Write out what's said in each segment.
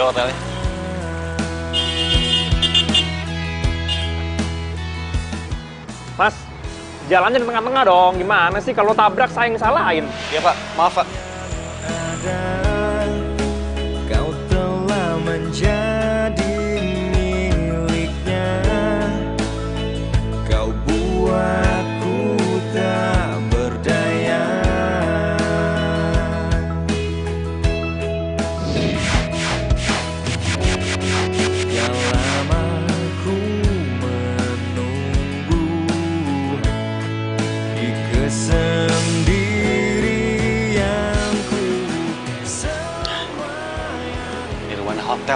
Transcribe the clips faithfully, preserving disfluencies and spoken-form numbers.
ke hotelnya. Mas, jalannya di tengah-tengah dong. Gimana sih kalau tabrak saya yang salahin? Iya Pak, maaf Pak. Kau telah menjadi miliknya. Kau buatku tak berdaya. Yang lama ku menunggu di kesendirianku. Di rumah hotel.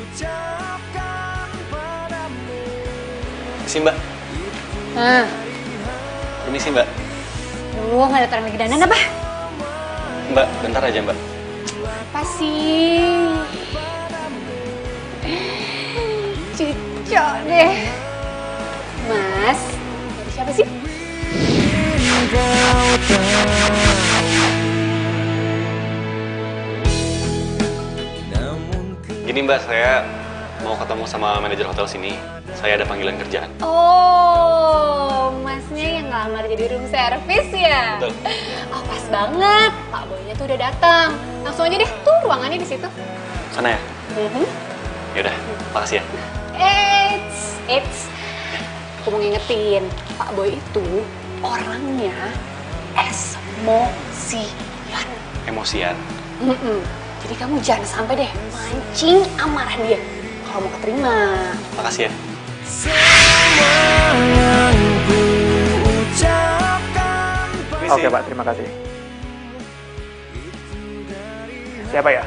Permisi Mbak. Nah, Permisi Mbak. lu nggak ada taruh lagi dandan apa? Mbak, bentar aja Mbak. Apa sih? Cucok deh. Mas, dari siapa sih? Kau tahu. Gini Mbak, saya mau ketemu sama manajer hotel sini. Saya ada panggilan kerjaan. Oh, masnya yang ngelamar jadi room service ya? Betul. Oh, pas banget. Pak Boynya tuh udah datang. Langsung aja deh, tuh ruangannya di situ. Sana ya? Mhm. Yaudah, makasih ya. Eits, eits. Aku mau ngingetin, Pak Boy itu orangnya emosian. Emosian. Mm-mm. Jadi kamu jangan sampai deh mancing amarah dia. Kalau mau keterima. Makasih ya. Oke Pak, terima kasih. Siapa ya?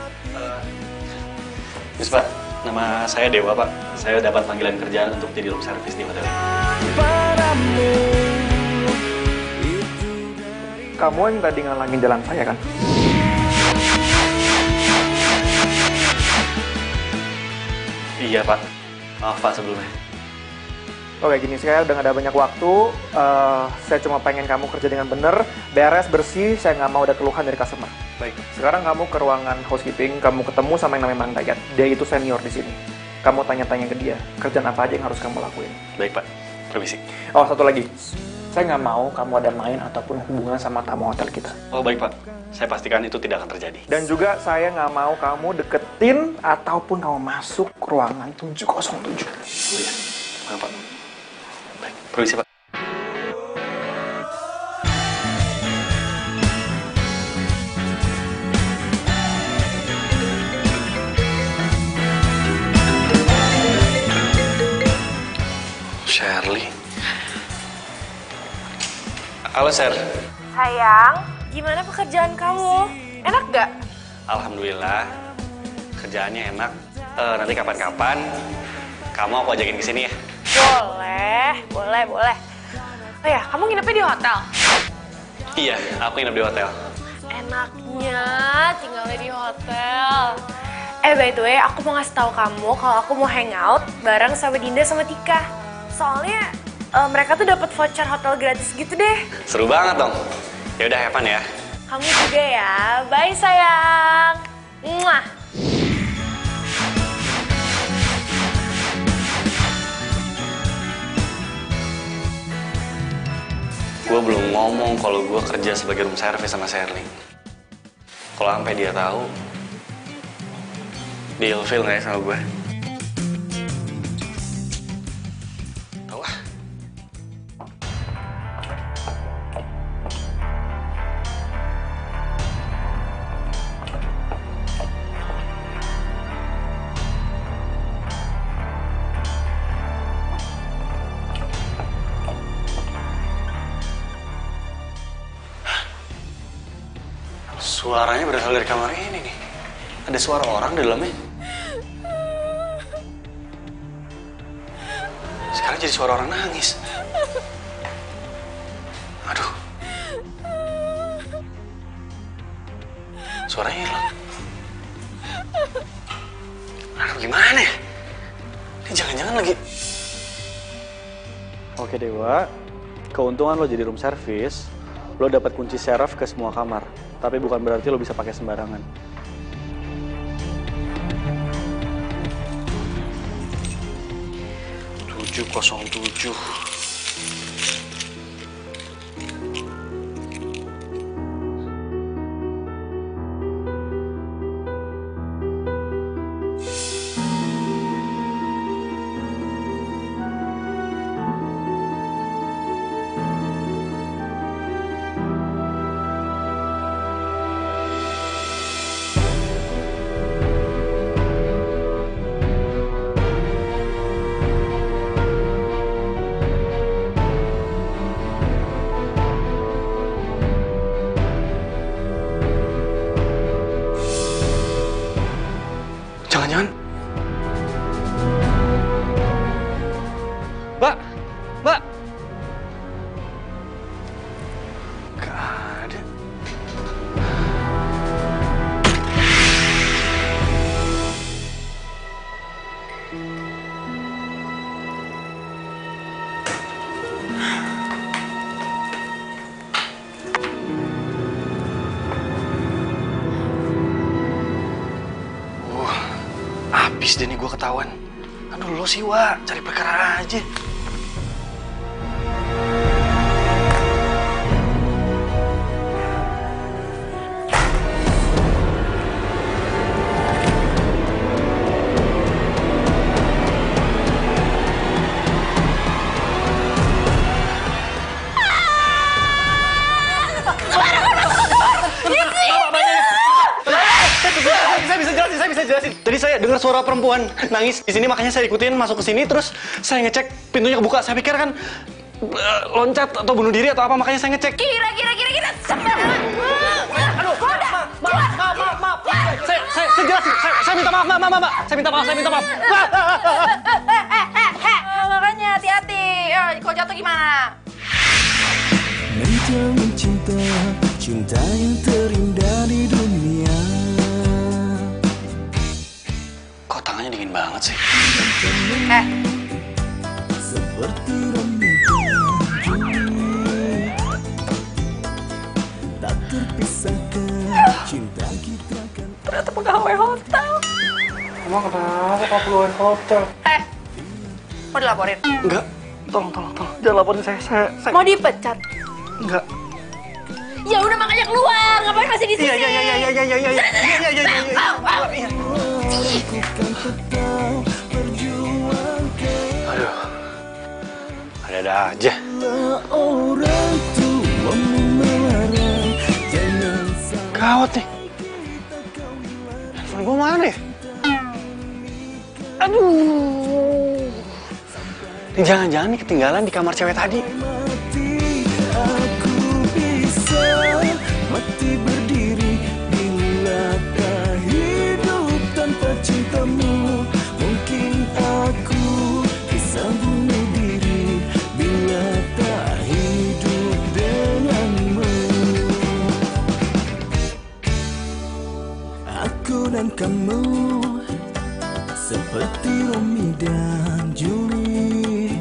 Terus Pak, nama saya Dewa Pak. Saya dapat panggilan kerjaan untuk jadi room service di hotel. Kamu yang tadi ngalangin jalan saya kan? Iya Pak. Maaf Pak sebelumnya. Oke, gini, saya udah gak ada banyak waktu. Uh, saya cuma pengen kamu kerja dengan bener, beres, bersih. Saya nggak mau ada keluhan dari customer. Baik. Sekarang kamu ke ruangan housekeeping, kamu ketemu sama yang namanya Mang Dayat. Dia itu senior di sini. Kamu tanya-tanya ke dia, kerjaan apa aja yang harus kamu lakuin. Baik Pak. Permisi. Oh, satu lagi. Saya nggak mau kamu ada main ataupun hubungan sama tamu hotel kita. Oh baik Pak. Saya pastikan itu tidak akan terjadi. Dan juga saya nggak mau kamu deketin ataupun kamu masuk ruangan tujuh nol tujuh. Oh iya. Maaf Pak. Baik. Permisi Pak. Shirley. Halo, Sher. Sayang, gimana pekerjaan kamu? Enak gak? Alhamdulillah, kerjaannya enak. Eh, nanti kapan-kapan kamu aku ajakin ke sini ya. Boleh, boleh, boleh. Oh ya, kamu nginepnya di hotel? Iya, aku nginep di hotel. Enaknya tinggalnya di hotel. Eh, by the way, aku mau ngasih tahu kamu kalau aku mau hangout bareng sama Dinda sama Tika. Soalnya uh, mereka tuh dapat voucher hotel gratis gitu deh. Seru banget dong. Ya udah, have fun ya. Kamu juga ya. Bye sayang. Muah. Gue belum ngomong kalau gue kerja sebagai room service sama Shirley. Kalau sampai dia tahu, dia ilfil nggak ya sama gue? Tahu ah. Suaranya berasal dari kamar ini nih. Ada suara orang di dalamnya. Sekarang jadi suara orang nangis. Aduh. Suaranya hilang. Aduh, gimana ya? Ini jangan-jangan lagi... Oke Dewa, keuntungan lo jadi room service, lo dapat kunci seraf ke semua kamar. Tapi bukan berarti lo bisa pakai sembarangan. nol tujuh. Jangan-jangan. Mbak, Mbak. Gak ada. Habis deh nih gue ketahuan. Aduh lo sih, Wak. Cari perkara aja. Saya bisa jelasin, saya bisa jelasin. Tadi saya dengar suara perempuan nangis di sini, makanya saya ikutin masuk ke sini, terus saya ngecek pintunya kebuka. Saya pikir kan uh, loncat atau bunuh diri atau apa, makanya saya ngecek. Kira, kira, kira, kira, sembarangan. Aduh, maaf, maaf, maaf, maaf, maaf, maaf. Saya, saya, saya jelasin. Saya, saya minta maaf, maaf, maaf, maaf. Saya minta maaf, saya minta maaf. Maaf. Makanya hati-hati. Ya, kalau jatuh gimana? Menjamin cinta, cinta yang terindah di dunia. Kok tangannya dingin banget sih? Eh, Seperti rembulan Juli, tak terpisahkan cinta kita kan. ternyata pegawai hotel. Emang kenapa kalau keluar hotel? Eh, mau dilaporin? Enggak. Tolong, tolong, tolong. Jangan laporin saya. Saya, saya... Mau dipecat? Enggak. Ya udah makanya keluar, ngapain masih di sini? Iya, iya, iya, iya, iya, iya, iya, iya, iya, iya, iya, iya, iya. Aduh, ada-ada aja. Orang tua melarang, jangan sampai Gawat nih. Handphone gue mana ya? Aduh. Ini jangan-jangan nih ketinggalan di kamar cewek tadi. mati. Aku bisa mati berdiri bila tak hidup tanpa cintamu. Mungkin aku bisa bunuh diri bila tak hidup denganmu. Aku dan kamu seperti Romeo dan Julie,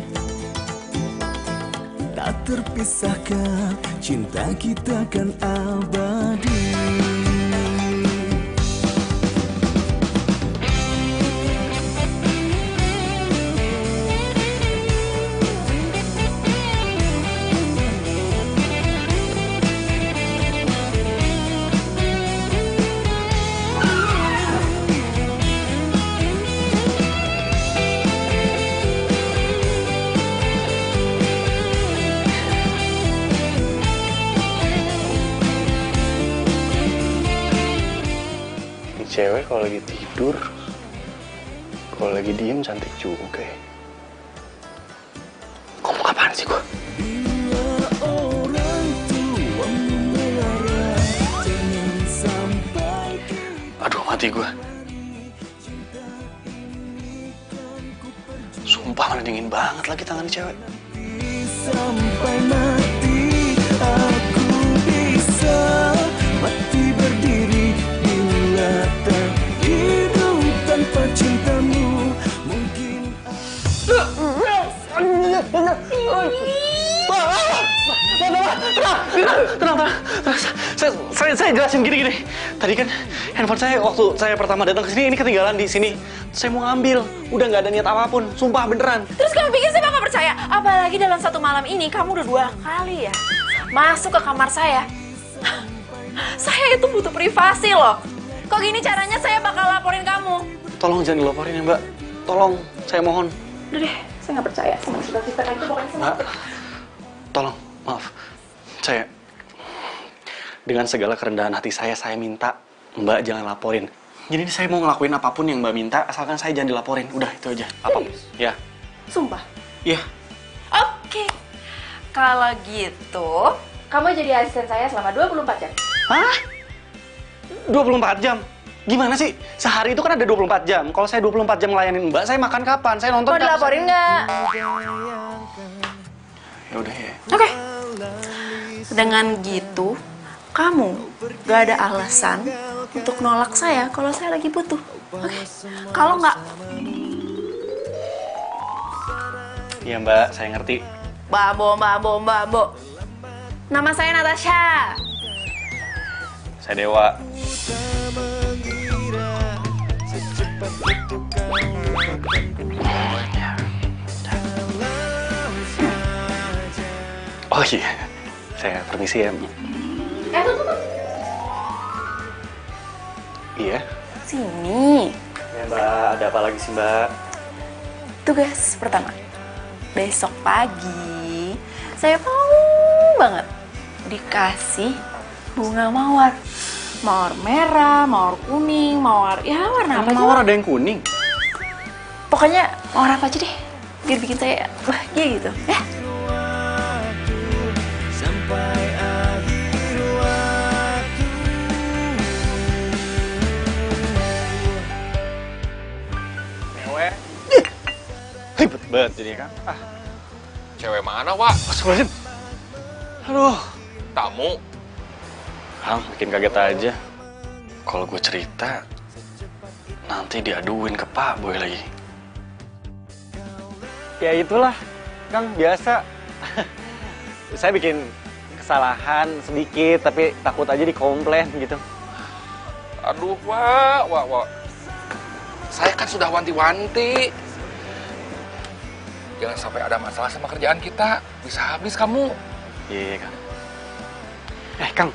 tak terpisahkan, cinta kita kan abadi. Cewek kalau lagi tidur, kalau lagi diem cantik juga ya. Ngomong apaan sih gua? Bila orang tua melarang, jangan sampai Aduh, mati gua. Sumpah mana dingin banget lagi tangan di cewek. sampai mati. Aku bisa mati berdiri bila tak hidup tanpa cintamu. Mungkin Tenang, tenang, tenang. Saya, saya, saya jelasin gini-gini. Tadi kan handphone saya waktu saya pertama datang ke sini ini ketinggalan di sini. Saya mau ngambil. Udah nggak ada niat apapun. Sumpah beneran. Terus kamu pikir saya bakal percaya? Apalagi dalam satu malam ini kamu udah dua kali ya masuk ke kamar saya. Saya itu butuh privasi loh. Kok gini caranya saya bakal laporin kamu. Tolong jangan dilaporin ya, Mbak. Tolong, saya mohon. Udah deh, saya nggak percaya sama cerita-cerita kayak itu pokoknya sama. Mbak, tolong, maaf. Saya, dengan segala kerendahan hati saya, saya minta Mbak jangan laporin. Jadi saya mau ngelakuin apapun yang Mbak minta, asalkan saya jangan dilaporin. Udah, itu aja. Apa? Ya. Sumpah? Iya. Oke. Kalau gitu, kamu jadi asisten saya selama dua puluh empat jam. Hah? dua puluh empat jam? Gimana sih? Sehari itu kan ada dua puluh empat jam. Kalau saya dua puluh empat jam ngelayanin Mbak, saya makan kapan? Saya nonton Mau kapan? dilaporin nggak? Ya udah ya. Oke. Dengan gitu, kamu gak ada alasan untuk nolak saya kalau saya lagi butuh. Oke. Kalau nggak, Iya Mbak, saya ngerti. bambo, bambo, bambo. Nama saya Natasha. Saya Dewa. Oh iya, saya permisi ya. Eh, tuh, tuh, tuh. Iya. Sini. Ya Mbak, ada apa lagi sih Mbak? Tugas pertama. Besok pagi, saya mau banget dikasih bunga mawar. Mawar merah, mawar kuning, mawar... Ya, warna apa aja. Mawar ada yang kuning? Pokoknya mawar apa aja deh. Biar bikin saya bahagia gitu. Ya. Sampai akhir waktu. Dewe. Ribet banget jadi kan. Ah, Cewek mana, Wak? astagfirullahaladzim. Aduh. Tamu? Hang, bikin kaget aja. Kalau gue cerita, nanti diaduin ke Pak Boy lagi. Ya itulah, Kang, biasa. Saya bikin kesalahan sedikit, tapi takut aja dikomplain gitu. Aduh, Wak, Wak, Wak. Saya kan sudah wanti-wanti. Jangan sampai ada masalah sama kerjaan kita. Bisa habis kamu. Iya, Kang. Eh, Kang.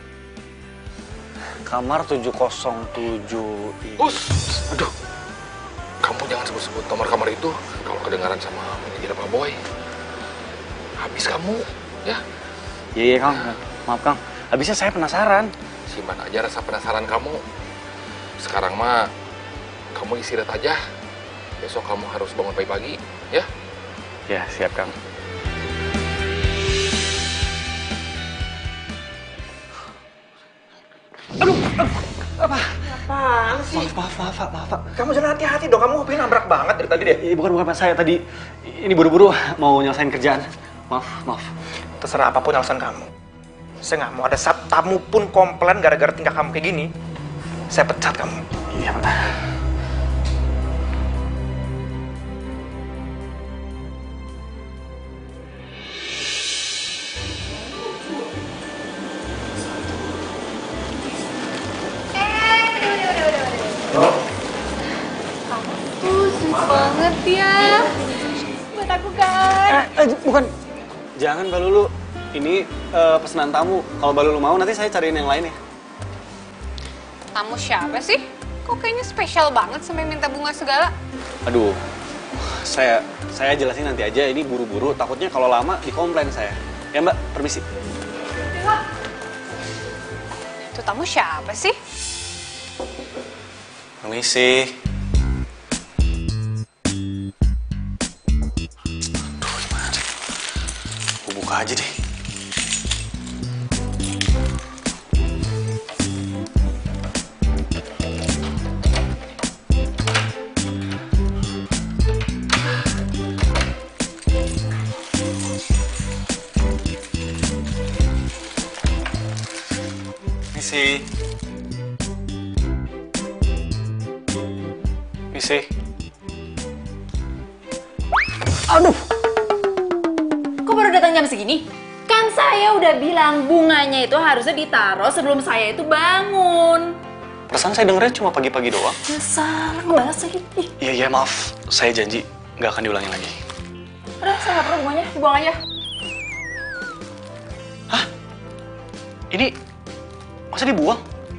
Kamar tujuh nol tujuh ini. Us! Aduh. Kamu jangan sebut-sebut nomor kamar itu kalau kedengaran sama manajer Pak Boy. Habis kamu, ya. Iya, iya, Kang. Maaf, Kang. Habisnya saya penasaran. Simpan aja rasa penasaran kamu. Sekarang mah, kamu istirahat aja. Besok kamu harus bangun pagi-pagi, ya. Ya, siap, Kang. Aduh, aduh, apa? Apaan sih? Maaf, maaf, maaf, Pak, maaf, Pak. Kamu jangan hati-hati dong, kamu hobinya nabrak banget dari tadi deh. Eh, bukan, bukan, Pak. Saya tadi, ini buru-buru mau nyelesain kerjaan. Maaf, maaf. Terserah apapun alasan kamu. Saya nggak mau ada satu tamu pun komplain gara-gara tingkah kamu kayak gini. Saya pecat kamu. Iya, Pak. Banget ya. Buat aku kan. Eh, eh, bukan. Jangan, Mbak Lulu. Ini eh, pesanan tamu. Kalau Mbak Lulu mau, nanti saya cariin yang lain ya. Tamu siapa sih? Kok kayaknya spesial banget sampai minta bunga segala? Aduh, saya saya jelasin nanti aja. Ini buru-buru. Takutnya kalau lama dikomplain saya. Ya, Mbak, permisi. Itu tamu siapa sih? Permisi. Buka aja deh. Misi. Misi. Aduh. Kok baru datang jam segini? Kan saya udah bilang bunganya itu harusnya ditaruh sebelum saya itu bangun. Perasaan saya dengernya cuma pagi-pagi doang. Ya salah, ngebales lagi. Ih, Iya, iya maaf. Saya janji nggak akan diulangi lagi. udah saya nggak perlu bunganya, dibuang aja. Hah? Ini masa dibuang?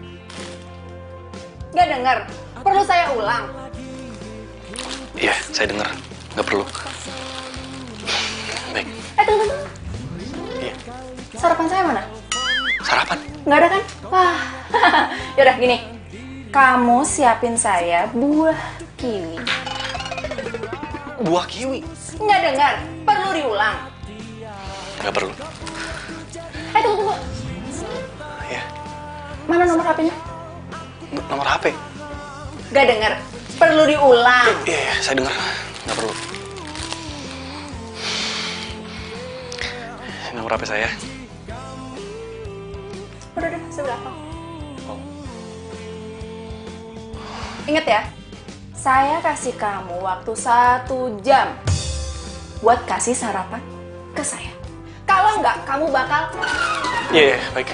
Gak denger, perlu saya ulang. Iya, saya denger. Nggak perlu. Baik. Eh, tunggu, tunggu. Iya. Sarapan saya mana? Sarapan? Nggak ada kan? Wah, yaudah gini. Kamu siapin saya buah kiwi. Buah kiwi? Nggak dengar, perlu diulang. Nggak perlu. Eh, tunggu, tunggu. Iya. Mana nomor H P-nya? N- Nomor H P? Nggak dengar, perlu diulang. Iya, iya, saya dengar. Nggak perlu. Nomor H P saya. Udah, udah, saya udah hafal. Ingat ya, saya kasih kamu waktu satu jam buat kasih sarapan ke saya. Kalau nggak, kamu bakal... Iya, yeah, baik.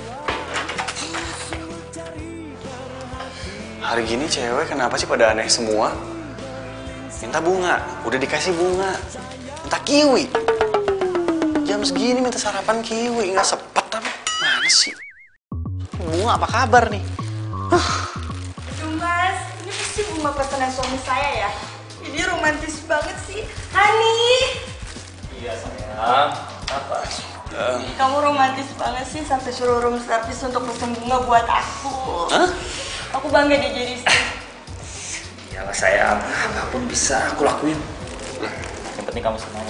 Hari gini cewek kenapa sih pada aneh semua? Minta bunga, udah dikasih bunga. Minta kiwi. Jam segini minta sarapan kiwi, nggak sepet apa? Mana sih? Bunga apa kabar nih? Aduh mas, ini pasti bunga pesanan suami saya ya. Ini romantis banget sih. Hani! Iya sayang, apa? Kamu romantis banget sih sampai suruh room service untuk pesen bunga buat aku. Hah? Aku bangga dia jadi istri. Iyalah sayang, apapun bisa aku lakuin. Yang penting kamu senang.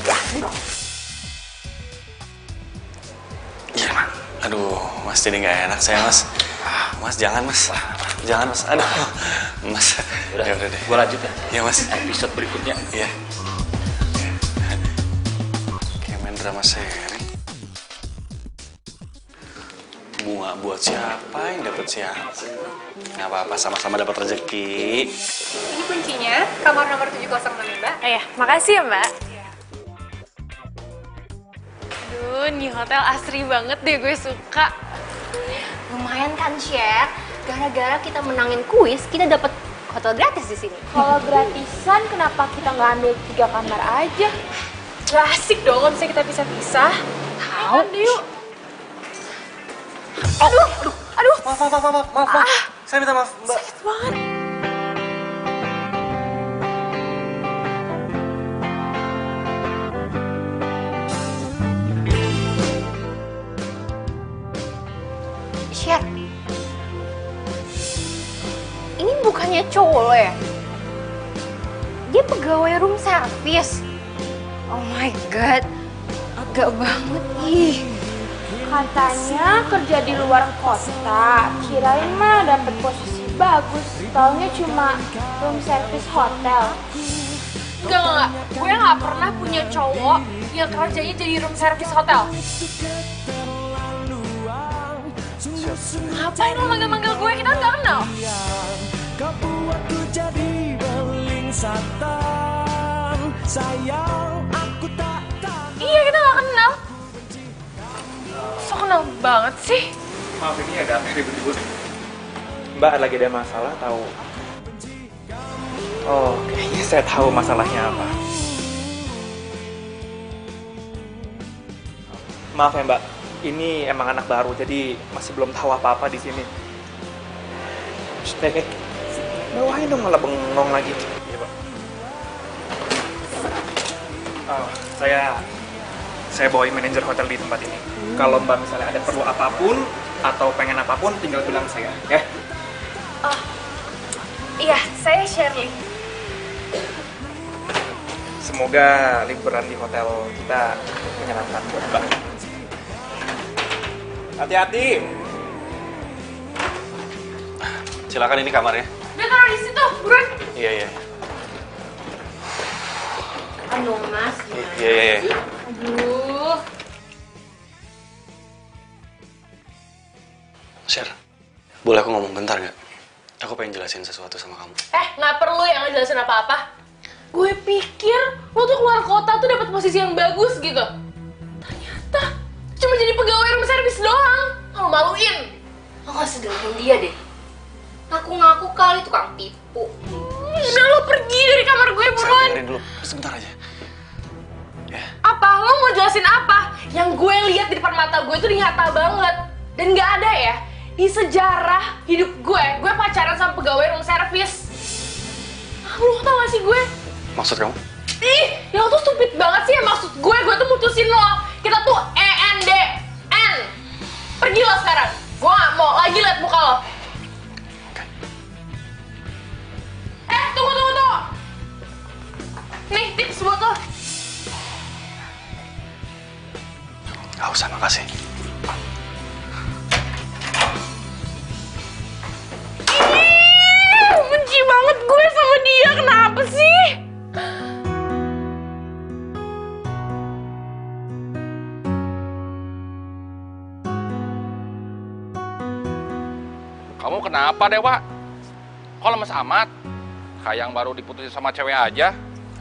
Iya, Mak. Aduh, Mas jadi nggak enak saya, Mas. Ah, Mas jangan, Mas. Jangan, Mas. Aduh, Mas. Udah, Ya udah deh. gua lanjut ya. Iya, Mas. Episode berikutnya. Iya. Kayak main drama seri. Bunga buat siapa yang dapat siapa? Nggak apa-apa, sama-sama dapat rezeki. Ini kuncinya, kamar nomor tujuh nol enam Mbak. Oh ya, makasih ya Mbak. Aduh, nih hotel asri banget deh, gue suka. Lumayan kan, Share? Gara-gara kita menangin kuis, kita dapat hotel gratis di sini. Kalau gratisan, kenapa kita nggak ambil tiga kamar aja? Gak asik dong, kalau misalnya kita pisah-pisah. Tahu deh yuk. Aduh, aduh, aduh. Maaf, maaf, maaf, maaf, maaf. maaf. Saya minta maaf, Mbak. Sakit banget. Share. Ini bukannya cowok lo ya? Dia pegawai room service. Oh my god. Agak banget ih. Katanya kerja di luar kota, kirain mah dapet posisi bagus. Taunya cuma room service hotel. Enggak, enggak, enggak. Gue nggak pernah punya cowok yang kerjanya jadi room service hotel. Ngapain lo manggil-manggil gue? Kita nggak kenal. Kau buatku jadi beling satan. Sayang, aku tak tahu. Iya, kita nggak kenal. So kenal banget sih. Maaf, ini ada ribut-ribut. Mbak lagi ada masalah tahu? Oh, kayaknya saya tahu masalahnya apa. Maaf ya Mbak, ini emang anak baru, jadi masih belum tahu apa-apa di sini. Shh, bawain dong, malah bengong lagi. Iya, Pak. Oh, saya saya bawain manajer hotel di tempat ini. Kalau Mbak misalnya ada perlu apapun atau pengen apapun, tinggal bilang saya, ya. Oh, iya, saya Shirley. Semoga liburan di hotel kita menyenangkan buat Mbak. Hati-hati. Silakan ini kamarnya. Dia taruh di situ, buruan. Iya, iya. Aduh mas, Iya, iya, iya. Aduh. Share, boleh aku ngomong bentar nggak? Aku pengen jelasin sesuatu sama kamu. Eh, nggak perlu yang ngejelasin apa-apa. Gue pikir lo tuh keluar kota tuh dapat posisi yang bagus gitu. Ternyata cuma jadi pegawai room service doang. Malu-maluin. lo gak usah dengerin dia deh. Ngaku-ngaku kali tukang tipu. Udah lo pergi dari kamar gue buruan. Dengerin dulu, sebentar aja. Ya. Apa? Lo mau jelasin apa? Yang gue lihat di depan mata gue itu nyata banget. Dan nggak ada ya di sejarah hidup gue, gue pacaran sama pegawai room service. Lo tau gak sih gue? Maksud kamu? Ih, ya lo tuh stupid banget sih ya maksud gue. Gue tuh mutusin lo. Kita tuh E N D N. Pergi lo sekarang. Gue gak mau lagi liat muka lo. Oke. Eh, tunggu, tunggu, tunggu. Nih, tips buat lo. Gak usah, makasih. Ih, benci banget gue sama dia. Kenapa sih? Kamu kenapa, Dewa? Kok lemes amat? Kayak yang baru diputusin sama cewek aja.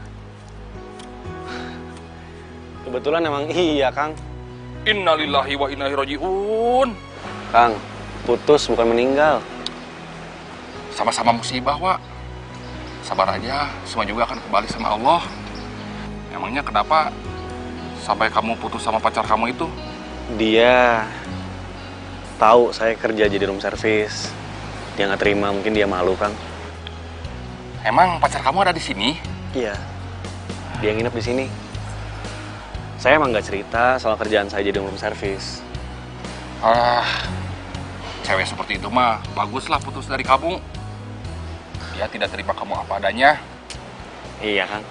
Kebetulan emang iya, Kang. Innalillahi wa inna ilaihi raji'un. Kang, putus bukan meninggal. Sama-sama musibah, Wak. Sabar aja, semua juga akan kembali sama Allah. Emangnya kenapa sampai kamu putus sama pacar kamu itu? Dia tahu saya kerja jadi room service. Dia nggak terima, mungkin dia malu, Kang. Emang pacar kamu ada di sini? Iya. Dia nginep di sini. Saya emang nggak cerita soal kerjaan saya jadi room service. Ah, cewek seperti itu mah baguslah putus dari kamu. Dia tidak terima kamu apa adanya. Iya, Kang.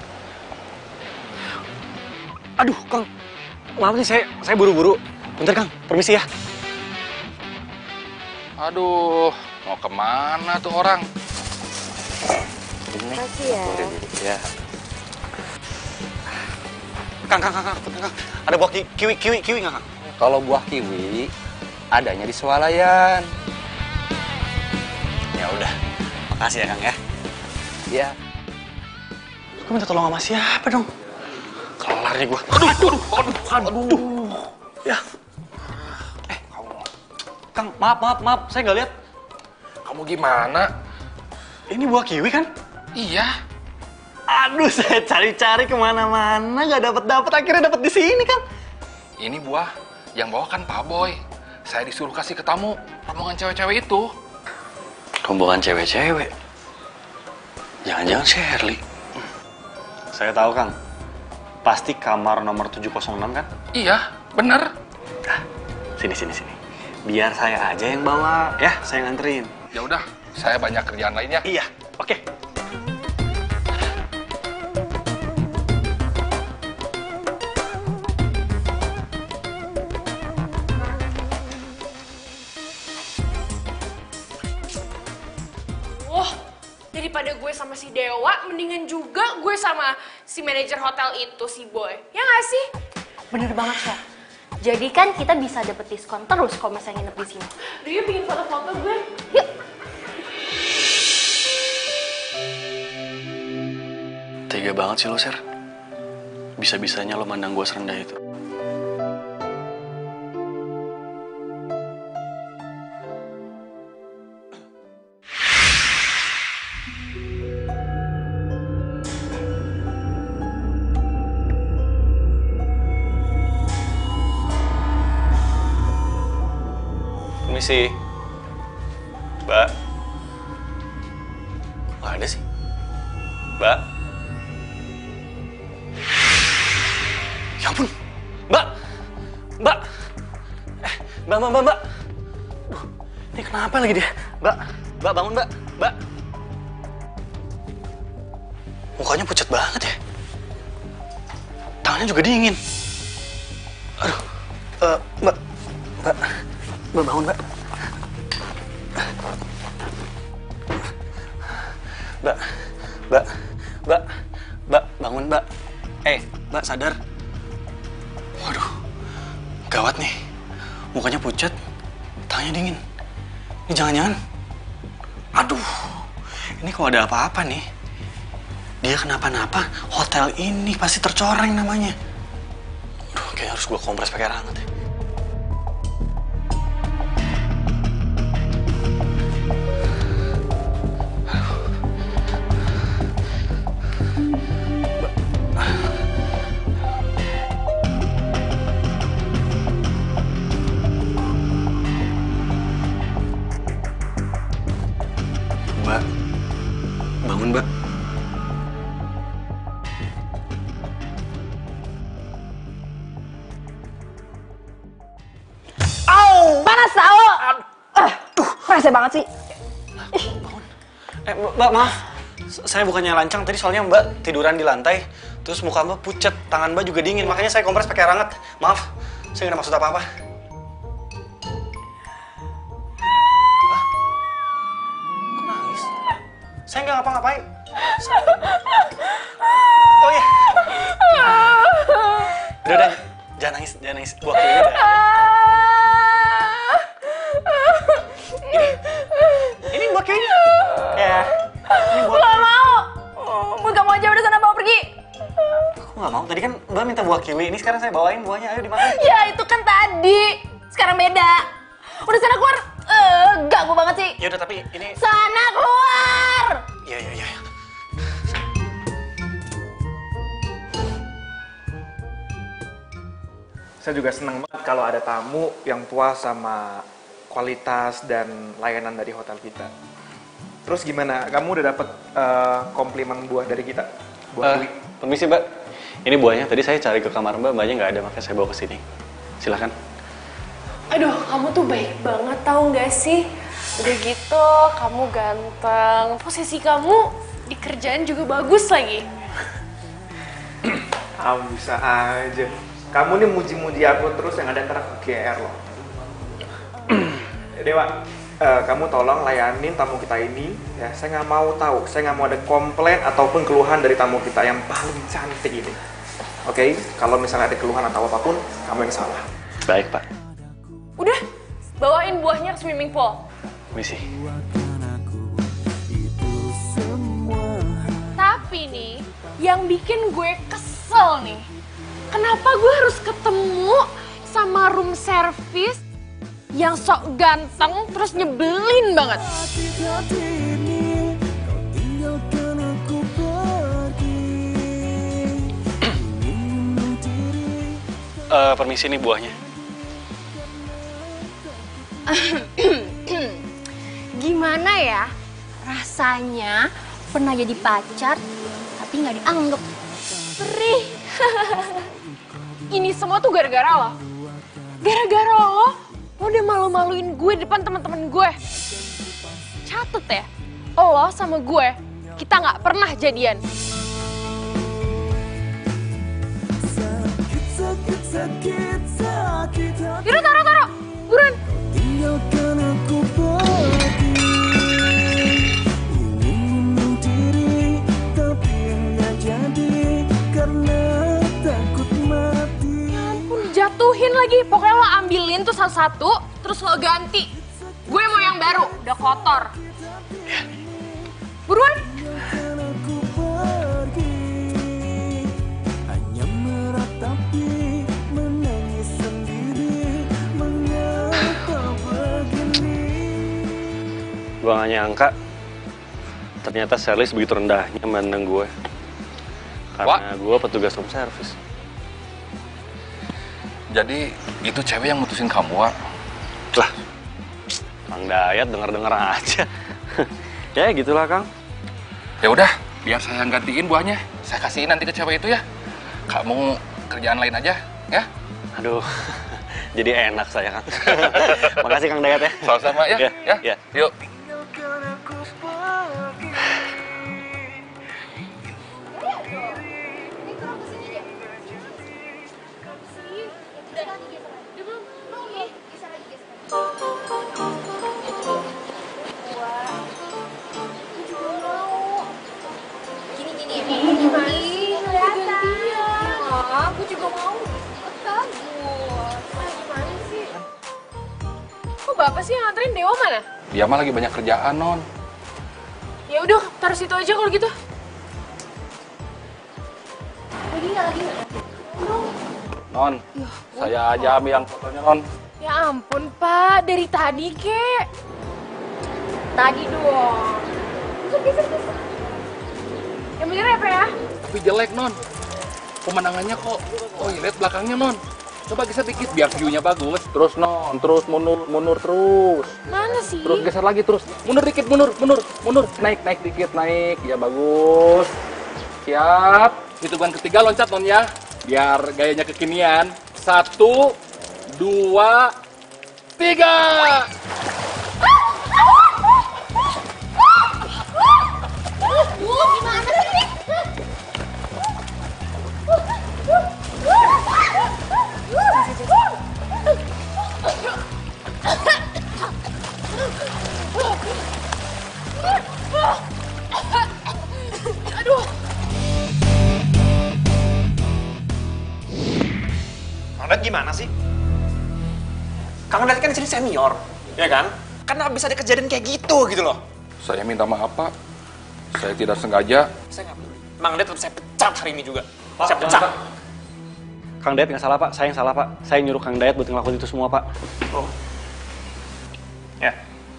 Aduh, Kang. Maaf nih, saya saya buru-buru. Bentar, Kang. Permisi ya. Aduh, mau kemana tuh orang? Terima kasih ya. Ya. Kang, Kang, Kang, Kang, Kang. Ada buah ki kiwi, kiwi, kiwi nggak, Kang? Kalau buah kiwi adanya di swalayan. Ya udah. Makasih ya, Kang ya. Ya. Gue minta tolong sama siapa dong? Kelar nih gua. Aduh, aduh, aduh, aduh. Ya. Eh, Kang, maaf, maaf, maaf. Saya nggak lihat. Kamu gimana? Ini buah kiwi kan? Iya. Aduh, saya cari-cari kemana-mana nggak dapet-dapet. Akhirnya dapet di sini, Kang. Ini buah yang bawa kan Pak Boy. Saya disuruh kasih ke tamu rombongan cewek-cewek itu. Rombongan cewek-cewek? Jangan-jangan Shirley. Saya tahu, Kang. Pasti kamar nomor tujuh nol enam kan? Iya, bener. Nah, sini, sini, sini. Biar saya aja yang bawa, ya. Saya nganterin. Ya udah, saya banyak kerjaan lainnya. Iya, oke. Wah, daripada gue sama si Dewa, mendingan juga gue sama si manajer hotel itu, si Boy. Ya nggak sih? Bener banget, Chef. Jadi kan kita bisa dapet diskon terus kalau misalnya nginep di sini. Dia bikin foto-foto gue. Yuk. Tega banget sih lo, Ser. Bisa-bisanya lo mandang gue serendah itu. Permisi. Mbak. Nggak ada sih. Mbak. Ya ampun. Mbak. Mbak. Eh, Mbak, Mbak, Mbak, Mbak. Duh, ini kenapa lagi dia? Mbak. Mbak, bangun, Mbak. Mbak. Mukanya pucat banget ya. Tangannya juga dingin. Aduh. Uh, Mbak. Mbak. Mbak, bangun, Mbak. Mbak, Mbak, Mbak, Mbak, bangun, Mbak. Eh, Mbak, sadar. Waduh, gawat nih. Mukanya pucat, tangannya dingin. Ini jangan-jangan. Aduh, ini kalau ada apa-apa nih, dia kenapa-napa, hotel ini pasti tercoreng namanya. Aduh, kayaknya harus gue kompres pakai air hangat ya. Masa lo? Ah, rese banget sih. Eh, Mbak, maaf. Saya bukannya lancang tadi, soalnya Mbak tiduran di lantai, terus muka Mbak pucet, tangan Mbak juga dingin, makanya saya kompres pakai air hangat. Maaf, saya nggak ada maksud apa-apa. Lah, kok nangis? Saya nggak ngapa-ngapain. Oh iya. Udah, udah, jangan nangis, jangan nangis. Buah kiwi udah ada. Ini, ini buah kiwi. Ya. Ini buah Gak mau. Gue gak mau aja, udah sana bawa pergi. Aku nggak mau. Tadi kan Mbak minta buah kiwi. Ini sekarang saya bawain buahnya. Ayo dimakan. Ya itu kan tadi. Sekarang beda. Udah sana keluar. Eh, ganggu banget sih. Ya udah, tapi ini. Sana keluar. Iya, iya, iya. Saya juga senang banget kalau ada tamu yang puas sama kualitas dan layanan dari hotel kita. Terus gimana? Kamu udah dapet uh, komplimen buah dari kita? Buah kiwi? Uh, permisi Mbak, ini buahnya. Tadi saya cari ke kamar Mbak, Mbaknya nggak ada, makanya saya bawa ke sini. Silakan. Aduh, kamu tuh baik banget tau gak sih? Udah gitu, kamu ganteng, posisi kamu di kerjaan juga bagus lagi. Kamu bisa aja. Kamu nih muji-muji aku terus, yang ada ntar aku G R loh. Dewa, uh, kamu tolong layanin tamu kita ini. Ya, saya nggak mau tahu, saya nggak mau ada komplain ataupun keluhan dari tamu kita yang paling cantik ini. Oke, okay? Kalau misalnya ada keluhan atau apapun, kamu yang salah. Baik Pak. Udah, bawain buahnya ke swimming pool. Permisi. Tapi nih, yang bikin gue kesel nih, kenapa gue harus ketemu sama room service yang sok ganteng terus nyebelin banget? Uh, permisi nih buahnya. Gimana ya rasanya pernah jadi pacar tapi nggak dianggap? Perih. Ini semua tuh gara-gara lo. Gara-gara lo, lo udah malu-maluin gue depan teman-teman gue. Catet ya, lo sama gue, kita nggak pernah jadian. Yaudah, taruh-taruh, buruan. Tinggalkan aku pergi, ingin bunuh diri tapi nggak jadi karena takut mati. Ya ampun, jatuhin lagi. Pokoknya lo ambilin tuh satu-satu, terus lo ganti. Gue mau yang baru, udah kotor. Buruan. Tinggalkan aku pergi, hanya meratapi, menangis sendiri, mengapa begini. Gue gak nyangka, ternyata Charlize begitu rendahnya memandang gue. Karena gue petugas room service. Jadi itu cewek yang mutusin kamu, Wak? Lah, Kang Dayat denger-denger aja. Ya gitulah Kang. Ya udah, biar saya yang gantiin buahnya. Saya kasihin nanti ke cewek itu ya. Kamu kerjaan lain aja, ya? Aduh, jadi enak saya Kang. Makasih Kang Dayat ya. Sama-sama ya, ya, ya. ya. Yuk. Tinggalkan aku pergi. Aku juga mau bagus. Nah, gimana sih? Kok bapak sih yang nganterin Dewa mana? Dia mah lagi banyak kerjaan, Non. Ya udah, taruh situ aja kalau gitu. Lagi nggak lagi nggak? Non, saya aja ambil yang fotonya, Non. Ya ampun, Pak. Dari tadi, kek. Tadi doang. Geser, geser, geser. Yang bener ya, Pak ya? Tapi jelek, Non. Pemandangannya kok, oh iya, lihat belakangnya, Non. Coba geser dikit biar view-nya bagus. Terus, Non. Terus mundur, mundur terus. Mana sih? Terus geser lagi, terus. Mundur dikit, mundur, mundur, mundur. Naik, naik dikit, naik. Ya, bagus. Siap. Hitungan ketiga loncat, Non, ya. Biar gayanya kekinian. Satu, dua, tiga. Aduh, gimana sih? Aduh. Kang Dayat gimana sih? Kang Dayat kan di sini senior, ya kan? Kenapa bisa ada kejadian kayak gitu gitu loh? Saya minta maaf, Pak. Saya tidak sengaja. Saya nggak peduli. Mang Dayat tetap saya pecat hari ini juga. Saya pecat. Kang Dayat nggak salah, Pak. Saya yang salah, Pak. Saya nyuruh Kang Dayat buat ngelakuin itu semua, Pak. Oh. Ya.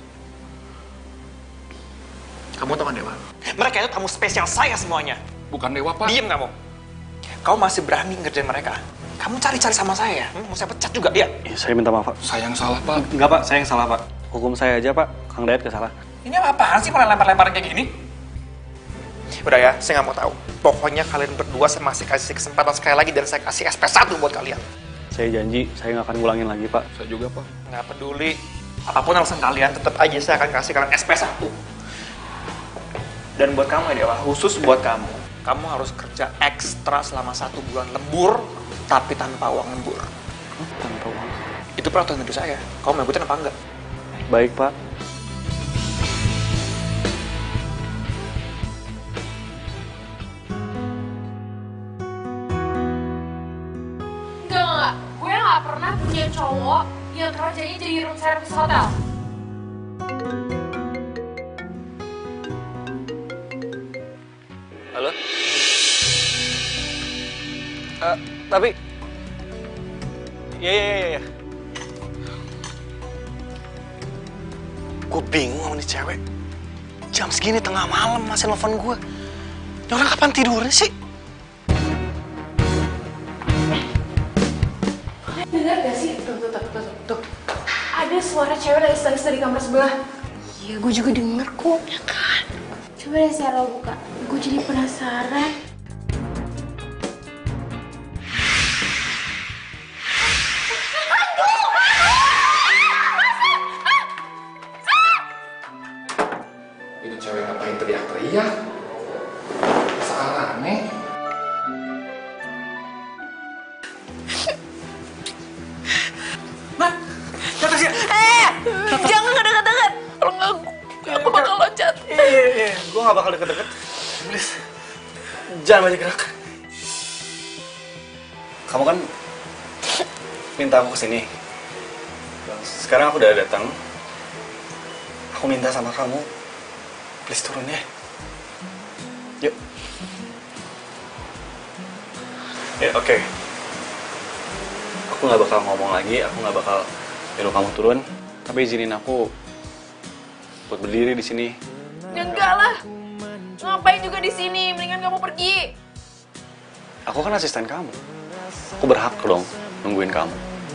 Kamu tahu kan Dewa? Mereka itu tamu spesial saya semuanya. Bukan Dewa, Pak. Diem kamu. Kamu masih berani ngerjain mereka? Kamu cari-cari sama saya ya? Hmm, mau saya pecat juga dia. Ya, saya minta maaf, Pak. Saya yang salah, Pak. Enggak, Pak. Saya yang salah, Pak. Hukum saya aja, Pak. Kang Dayat nggak salah. Ini apa-apaan sih malah lempar-lemparan kayak gini? Udah ya, saya nggak mau tahu. Pokoknya kalian berdua saya masih kasih kesempatan sekali lagi dan saya kasih S P satu buat kalian. Saya janji, saya nggak akan ngulangin lagi, Pak. Saya juga, Pak. Nggak peduli. Apapun alasan kalian, tetap aja saya akan kasih kalian S P satu. Dan buat kamu ya Dewa, khusus buat kamu. Kamu harus kerja ekstra selama satu bulan lembur, tapi tanpa uang lembur. Hah, tanpa uang? Itu peraturan dari saya. Kamu mau ikutin apa enggak? Baik, Pak. Enggak, enggak. Gue nggak pernah punya cowok yang kerjanya jadi room service hotel. Halo? Uh, tapi... Iya, iya, iya, iya. Gue bingung sama nih cewek. Jam segini tengah malam masih nelfon gue. Ini orang kapan tidurnya sih? Dengar gak sih? Tuh, tuh, tuh, tuh, tuh. Ada suara cewek nangis-nangis dari kamar sebelah. Iya, gue juga denger kok. Ya kan? Coba deh Sarah buka. Gue jadi penasaran. Itu cewek ngapain teriak-teriak? Salah nih. Eh, jangan deket-deket. Kalau nggak, aku bakal loncat. Iya, iya, iya. Gue gak bakal deket-deket. Please. Jangan banyak gerak. Kamu kan minta aku kesini. Sekarang aku udah datang. Aku minta sama kamu. Please turun ya. Yuk. Ya, oke. Okay. Aku gak bakal ngomong lagi. Aku gak bakal nyuruh kamu turun. Tapi izinin aku buat berdiri di sini. Enggak lah. Ngapain juga di sini? Mendingan kamu pergi. Aku kan asisten kamu. Aku berhak dong nungguin kamu.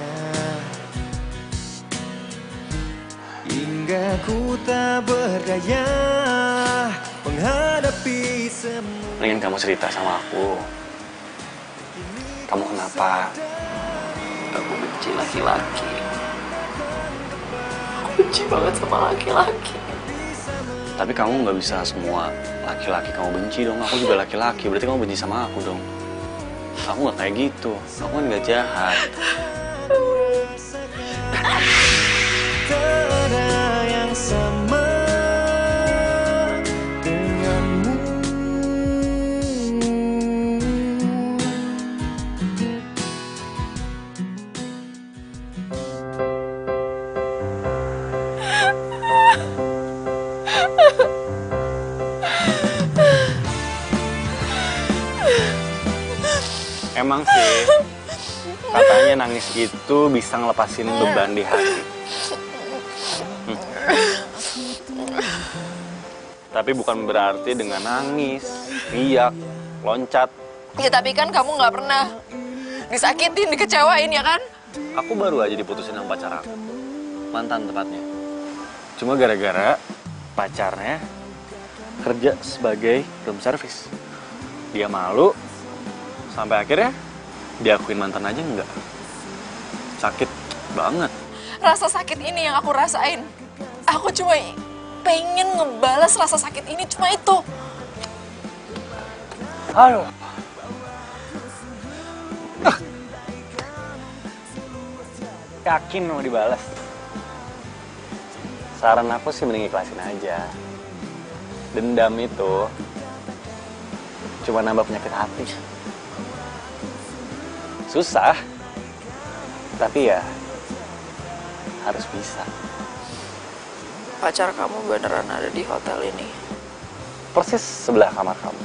Hingga ku tak berdaya menghadapi semua. Mendingan kamu cerita sama aku. Kamu kenapa? Aku benci laki-laki. Aku benci banget sama laki-laki. Tapi kamu nggak bisa semua laki-laki kamu benci dong. Aku juga laki-laki, berarti kamu benci sama aku dong. Aku nggak kayak gitu. Aku kan nggak jahat. Tiada yang sama denganmu. Emang sih, katanya nangis itu bisa ngelepasin beban di hati. Hmm. Tapi bukan berarti dengan nangis, riak, loncat. Ya tapi kan kamu nggak pernah disakitin, dikecewain ya kan? Aku baru aja diputusin sama pacar aku. Mantan tepatnya. Cuma gara-gara pacarnya kerja sebagai room service. Dia malu, sampai akhirnya diakuin mantan aja enggak. Sakit banget. rasa sakit ini yang aku rasain. Aku cuma pengen ngebalas rasa sakit ini, cuma itu. Aduh. Ah. Yakin mau dibalas? Saran aku sih mending ikhlasin aja. Dendam itu cuma nambah penyakit hati. Susah, tapi ya harus bisa. Pacar kamu beneran ada di hotel ini? Persis sebelah kamar kamu.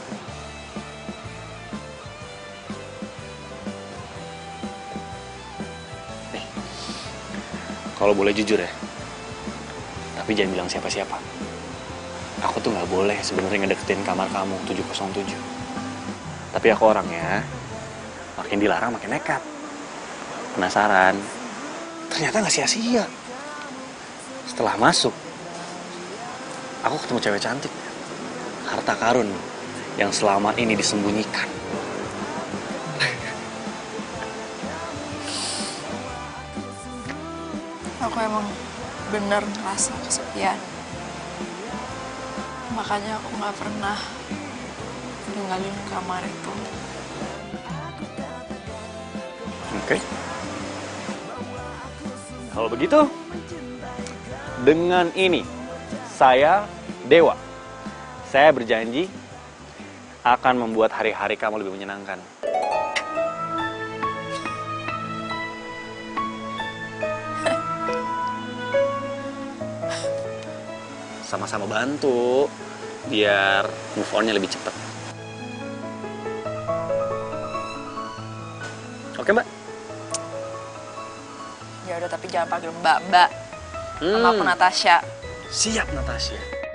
Nih, kalau boleh jujur ya, tapi jangan bilang siapa-siapa. Aku tuh nggak boleh sebenarnya ngedeketin kamar kamu tujuh nol tujuh. Tapi aku orangnya makin dilarang makin nekat. Penasaran, ternyata nggak sia-sia. Setelah masuk, aku ketemu cewek cantik. Harta karun yang selama ini disembunyikan. Aku emang bener ngerasa kesepian. Makanya aku nggak pernah ninggalin kamar itu. Oke. Kalau begitu, dengan ini saya Dewa. Saya berjanji akan membuat hari-hari kamu lebih menyenangkan. Sama-sama bantu biar move on-nya lebih cepat. Oke, Mbak? Ya udah, tapi jangan panggil Mbak-mbak. Hmm. Nama aku Natasha. Siap, Natasha.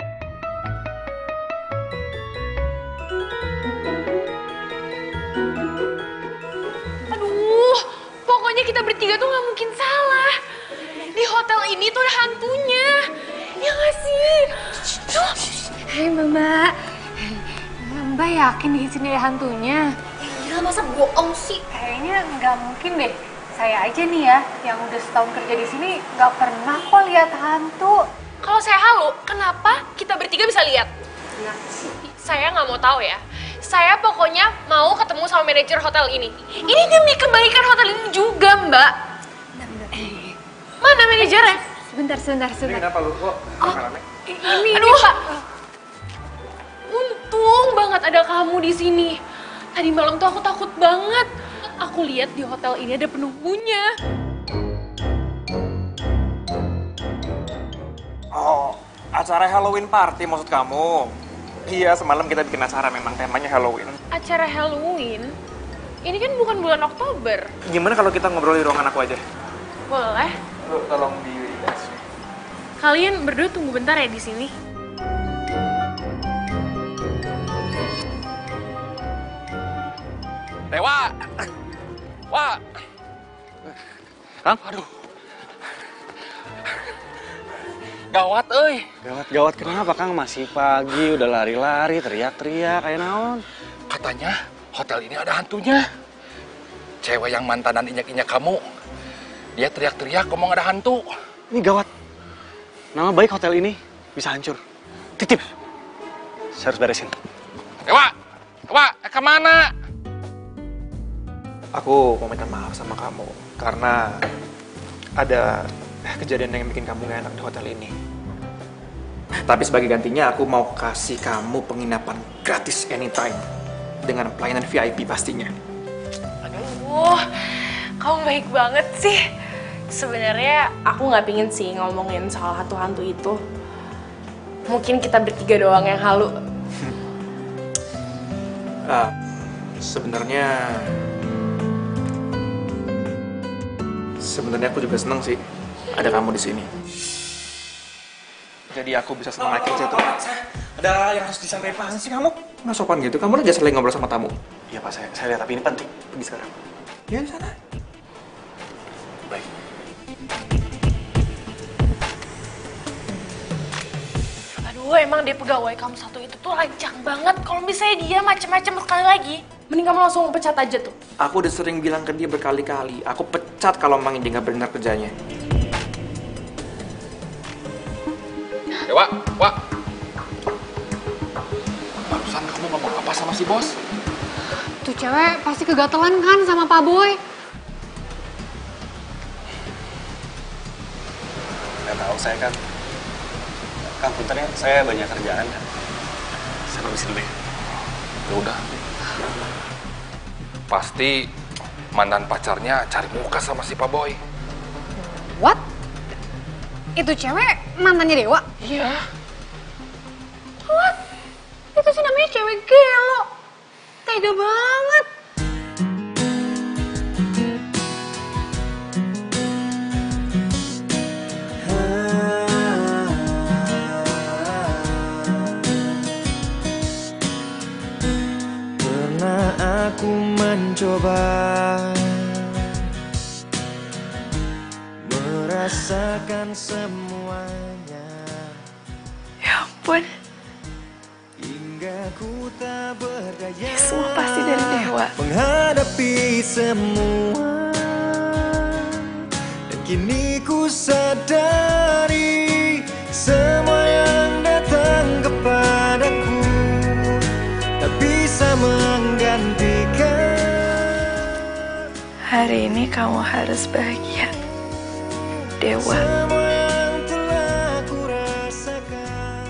Aduh, pokoknya kita bertiga tuh nggak mungkin salah. Di hotel ini tuh ada hantunya. Ya nggak sih? Hei Mbak, Mbak yakin di sini ada hantunya? Ya masa bohong sih? Kayaknya nggak mungkin deh. Saya aja nih ya, yang udah setahun kerja di sini nggak pernah kok lihat hantu. Kalau saya halu, kenapa kita bertiga bisa lihat? Ya. Saya nggak mau tahu ya. Saya pokoknya mau ketemu sama manajer hotel ini. Ini demi kebaikan hotel ini juga, Mbak. Mana manajernya? Sebentar, sebentar, Ini sebentar. kenapa lu kok rame? Ini, Aduh, ini Pak. Untung banget ada kamu di sini. Tadi malam tuh aku takut banget. Aku lihat di hotel ini ada penunggunya. Oh, acara Halloween party maksud kamu? Iya, semalam kita bikin acara, memang temanya Halloween. Acara Halloween? Ini kan bukan bulan Oktober. Gimana kalau kita ngobrol di ruangan aku aja? Boleh. Lu tolong di Kalian berdua tunggu bentar ya di sini. Dewa! Wah! Kang? Aduh. Gawat, euy. Gawat-gawat kenapa, Kang? Masih pagi, udah lari-lari, teriak-teriak, kayak naon? Katanya hotel ini ada hantunya. Cewek yang mantanan injak-injak kamu, dia teriak-teriak ngomong ada hantu. Ini gawat. Nama baik hotel ini bisa hancur. Titip. Saya harus beresin. Dewa! Dewa, kemana? Aku mau minta maaf sama kamu karena ada kejadian yang bikin kamu gak enak di hotel ini. Tapi sebagai gantinya aku mau kasih kamu penginapan gratis anytime dengan pelayanan V I P pastinya. Aduh, kamu baik banget sih. Sebenarnya aku nggak pingin sih ngomongin soal hantu-hantu itu. Mungkin kita bertiga doang yang halu. Uh, Sebenarnya Sebenarnya aku juga seneng sih ada kamu di sini. Jadi aku bisa senang lagi aja tuh. Ada yang harus disampaikan sih kamu? Nggak sopan gitu. Kamu udah sering ngobrol sama tamu. Iya, Pak, saya, saya lihat, tapi ini penting. Pergi sekarang. Ya di sana. Baik. Aduh, emang deh pegawai kamu satu itu tuh lancang banget. Kalau misalnya dia macem-macem sekali lagi, mending kamu langsung pecat aja tuh. Aku udah sering bilang ke dia berkali-kali. Aku pecat kalau emang dia nggak benar kerjanya. Dewa, Wak. Barusan kamu ngomong apa sama si bos? Tuh cewek pasti kegatelan kan sama Pak Boy. Nggak tahu, saya kan. Kang, punten ya, saya banyak kerjaan. Saya permisi dulu ya. Ya udah. Pasti mantan pacarnya cari muka sama si Pak Boy. What? Itu cewek mantannya Dewa? Iya. What? Itu sih namanya cewek gelo. Tega banget. Pernah aku mencoba merasakan semuanya. Ya ampun. Hingga ku tak berdaya. Semua pasti dari Dewa. Menghadapi semua. Dan kini ku sadari semua yang datang kepadaku tak bisa menggantikan. Hari ini kamu harus bahagia, Dewa. Semua yang telah ku rasakan.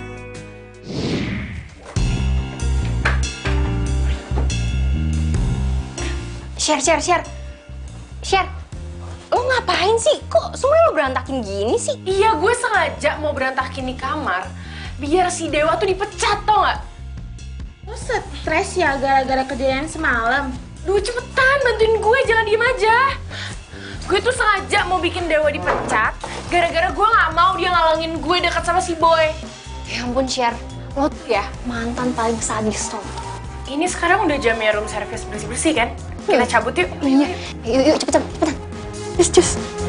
Share, share, share. Share. Lo ngapain sih? Kok semuanya lo berantakin gini sih? Iya, gue sengaja mau berantakin di kamar biar si Dewa tuh dipecat, tau gak? Lo stres ya gara-gara kejadian semalam? Duh, cepetan bantuin gue, jangan diem aja. Gue tuh sengaja mau bikin Dewa dipecat gara-gara gue gak mau dia ngalangin gue dekat sama si Boy. Ya ampun, Share. Lo tuh ya mantan paling sadis tuh. Ini sekarang udah jamnya room service bersih-bersih kan? Kita cabut yuk. Iya, yuk, yuk, cepet, cepet, cepetan. Cus, cus.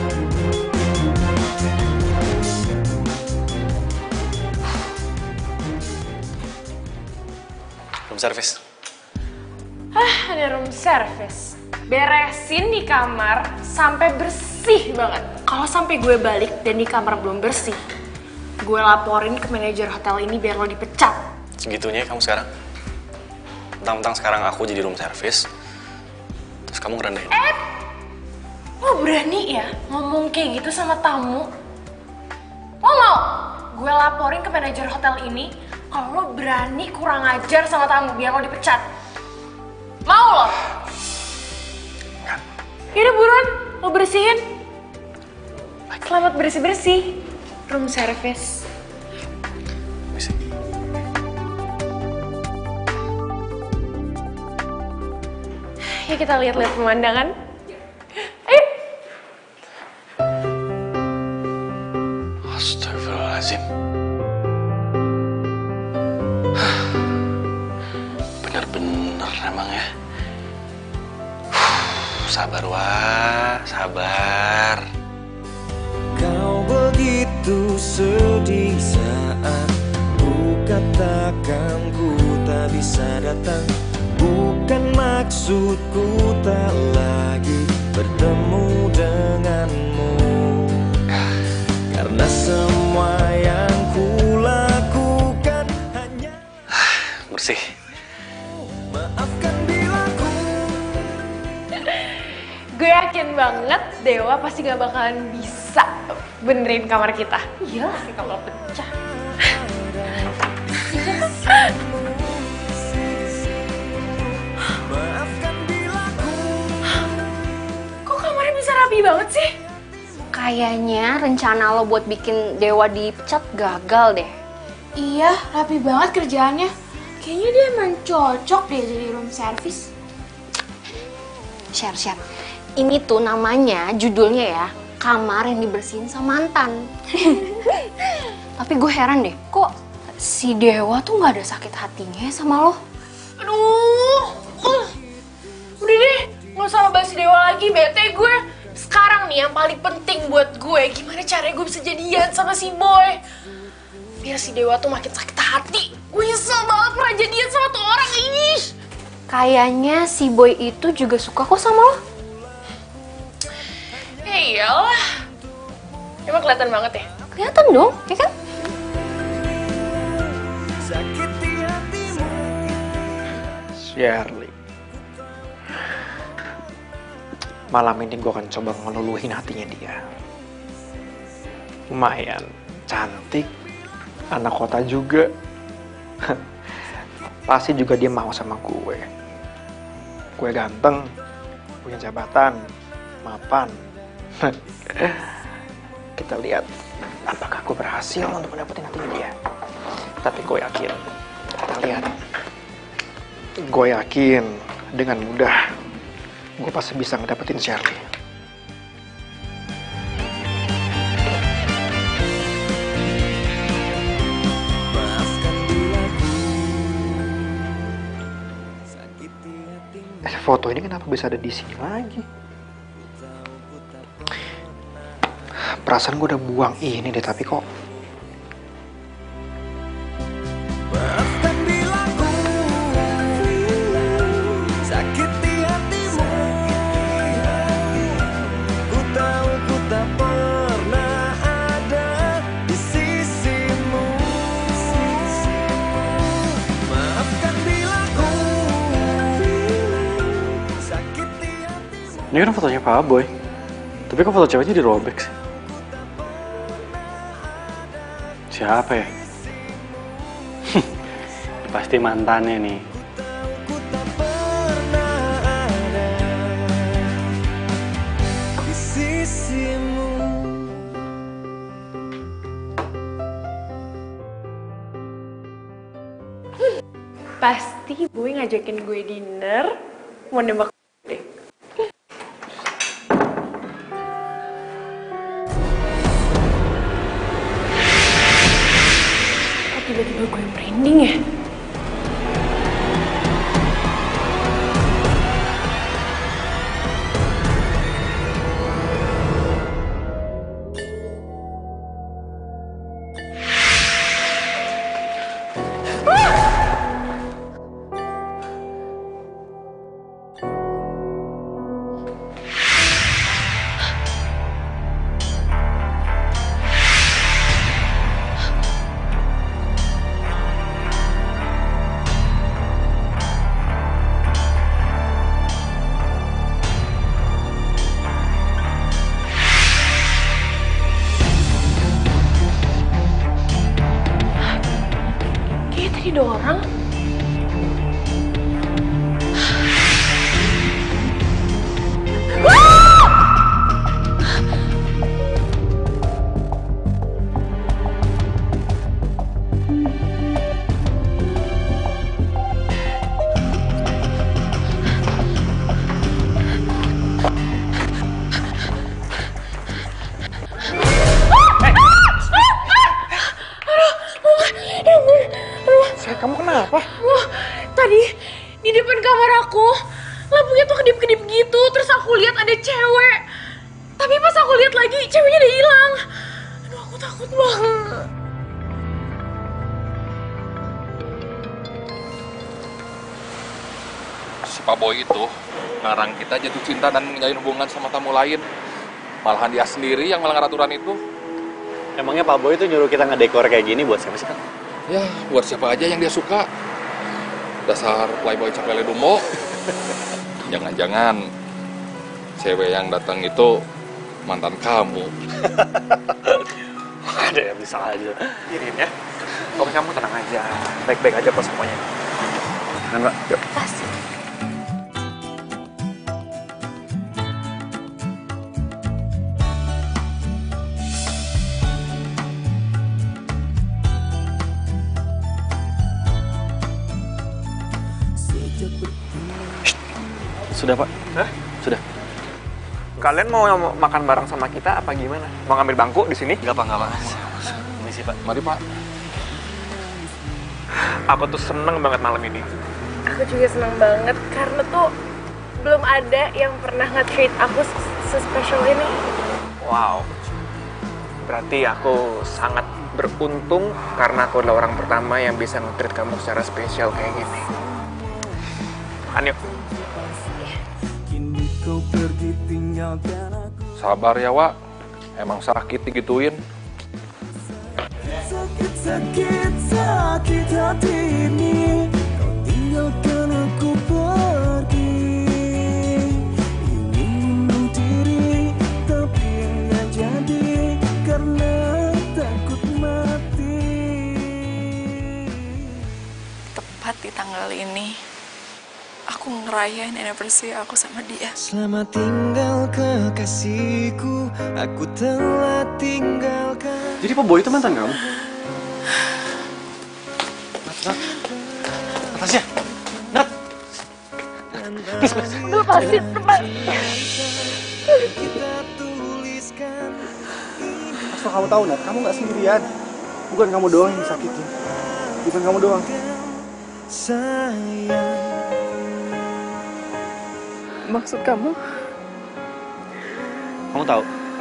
Room service. Ah, ada room service. Beresin di kamar sampai bersih banget. Kalau sampai gue balik dan di kamar belum bersih, gue laporin ke manajer hotel ini biar lo dipecat. Segitunya ya kamu sekarang? Mentang-mentang sekarang aku jadi room service, terus kamu ngerendahin. Eh, lo berani ya ngomong kayak gitu sama tamu? Lo mau gue laporin ke manajer hotel ini kalau lo berani kurang ajar sama tamu biar lo dipecat? Mau lo? Enggak. Yaudah buruan, lo bersihin. Selamat bersih-bersih, room service. Bisa. Ya kita lihat-lihat pemandangan. Ayo. Astagfirullahaladzim. Bener-bener emang ya. Sabar, Wak. Sabar. Kau begitu sedih saat ku katakan ku tak bisa datang. Bukan maksudku tak lagi bertemu denganmu, karena semua yang ku lakukan hanya Bersih. maafkan bila ku. Gue yakin banget Dewa pasti gak bakalan bisa benerin kamar kita. Iyalah, kalau pecah. Kok kamarnya bisa rapi banget sih? Kayaknya rencana lo buat bikin Dewa dipecat gagal deh. Iya, rapi banget kerjaannya. Kayaknya dia emang cocok deh jadi room service. Share, share. Ini tuh namanya, judulnya ya, kamar yang dibersihin sama mantan. Tapi gue heran deh, kok si Dewa tuh gak ada sakit hatinya sama lo? Aduh, uh, udah deh, gak usah bahas si Dewa lagi, bete gue. Sekarang nih yang paling penting buat gue, gimana caranya gue bisa jadian sama si Boy. Biar si Dewa tuh makin sakit hati. Gue nyesel banget pernah jadian sama tuh orang, ish. Kayaknya si Boy itu juga suka kok sama lo. Ya iyalah. Emang kelihatan banget ya? Kelihatan dong, ya kan? Shirley. Malam ini gue akan coba ngeluluhin hatinya dia. Lumayan, cantik, anak kota juga. Pasti juga dia mau sama gue. Gue ganteng, punya jabatan, mapan. Kita lihat apakah gue berhasil untuk mendapatin hatinya dia. Tapi gue yakin, kita lihat. Gue yakin dengan mudah gue pasti bisa ngedapetin Shirley. Eh, foto ini kenapa bisa ada di sini lagi? Perasaan gue udah buang ini deh, tapi kok ini kan fotonya Pak Boy. Tapi kok foto ceweknya dirobek sih? Siapa ya? Pasti mantannya nih. Pasti Boy ngajakin gue dinner, mau nembak deh. Kok tiba-tiba gue merinding ya? Ada orang. Kamu kenapa? Loh, tadi di depan kamar aku lampunya tuh kedip-kedip gitu, terus aku lihat ada cewek. Tapi pas aku lihat lagi, ceweknya udah hilang. Aduh, aku takut banget. Si Pak Boy itu ngarang kita jatuh cinta dan menjalin hubungan sama tamu lain. Malahan dia sendiri yang melanggar aturan itu. Emangnya Pak Boy itu nyuruh kita ngedekor kayak gini buat siapa sih, Kang? Ya, buat siapa aja yang dia suka. Dasar playboy capele dumo. Jangan-jangan cewek yang datang itu mantan kamu. Ada yang bisa aja. Kirim ya. Kamu kamu tenang aja. Baik-baik aja kok semuanya. Kan, Mbak? Yuk. Pasti. Sudah, Pak. Hah? Sudah. Kalian mau makan bareng sama kita apa gimana? Mau ngambil bangku di sini? Enggak, Pak, enggak, Pak. Ini sih, Pak. Mari, Pak. Aku tuh seneng banget malam ini. Aku juga senang banget karena tuh belum ada yang pernah nge-treat aku se-special ini. Wow. Berarti aku sangat beruntung karena aku adalah orang pertama yang bisa nge-treat kamu secara spesial kayak gini. Makan yuk. Sabar ya, Wak. Emang sakit digituin. Sakit, sakit, sakit hati ini. Kau tinggalkan aku. ngerayain anniversary aku sama dia. Selamat tinggal kekasihku, aku telah tinggalkan. Jadi Pak Boy itu mantan kamu? Nat, Nat. Atasnya. Nat. Please, please. Udah lepasin, teman. Asal kamu tahu, Nat, kamu nggak sendirian. Bukan kamu doang yang disakitin. Bukan kamu doang. Sayang. Maksud kamu? Kamu tahu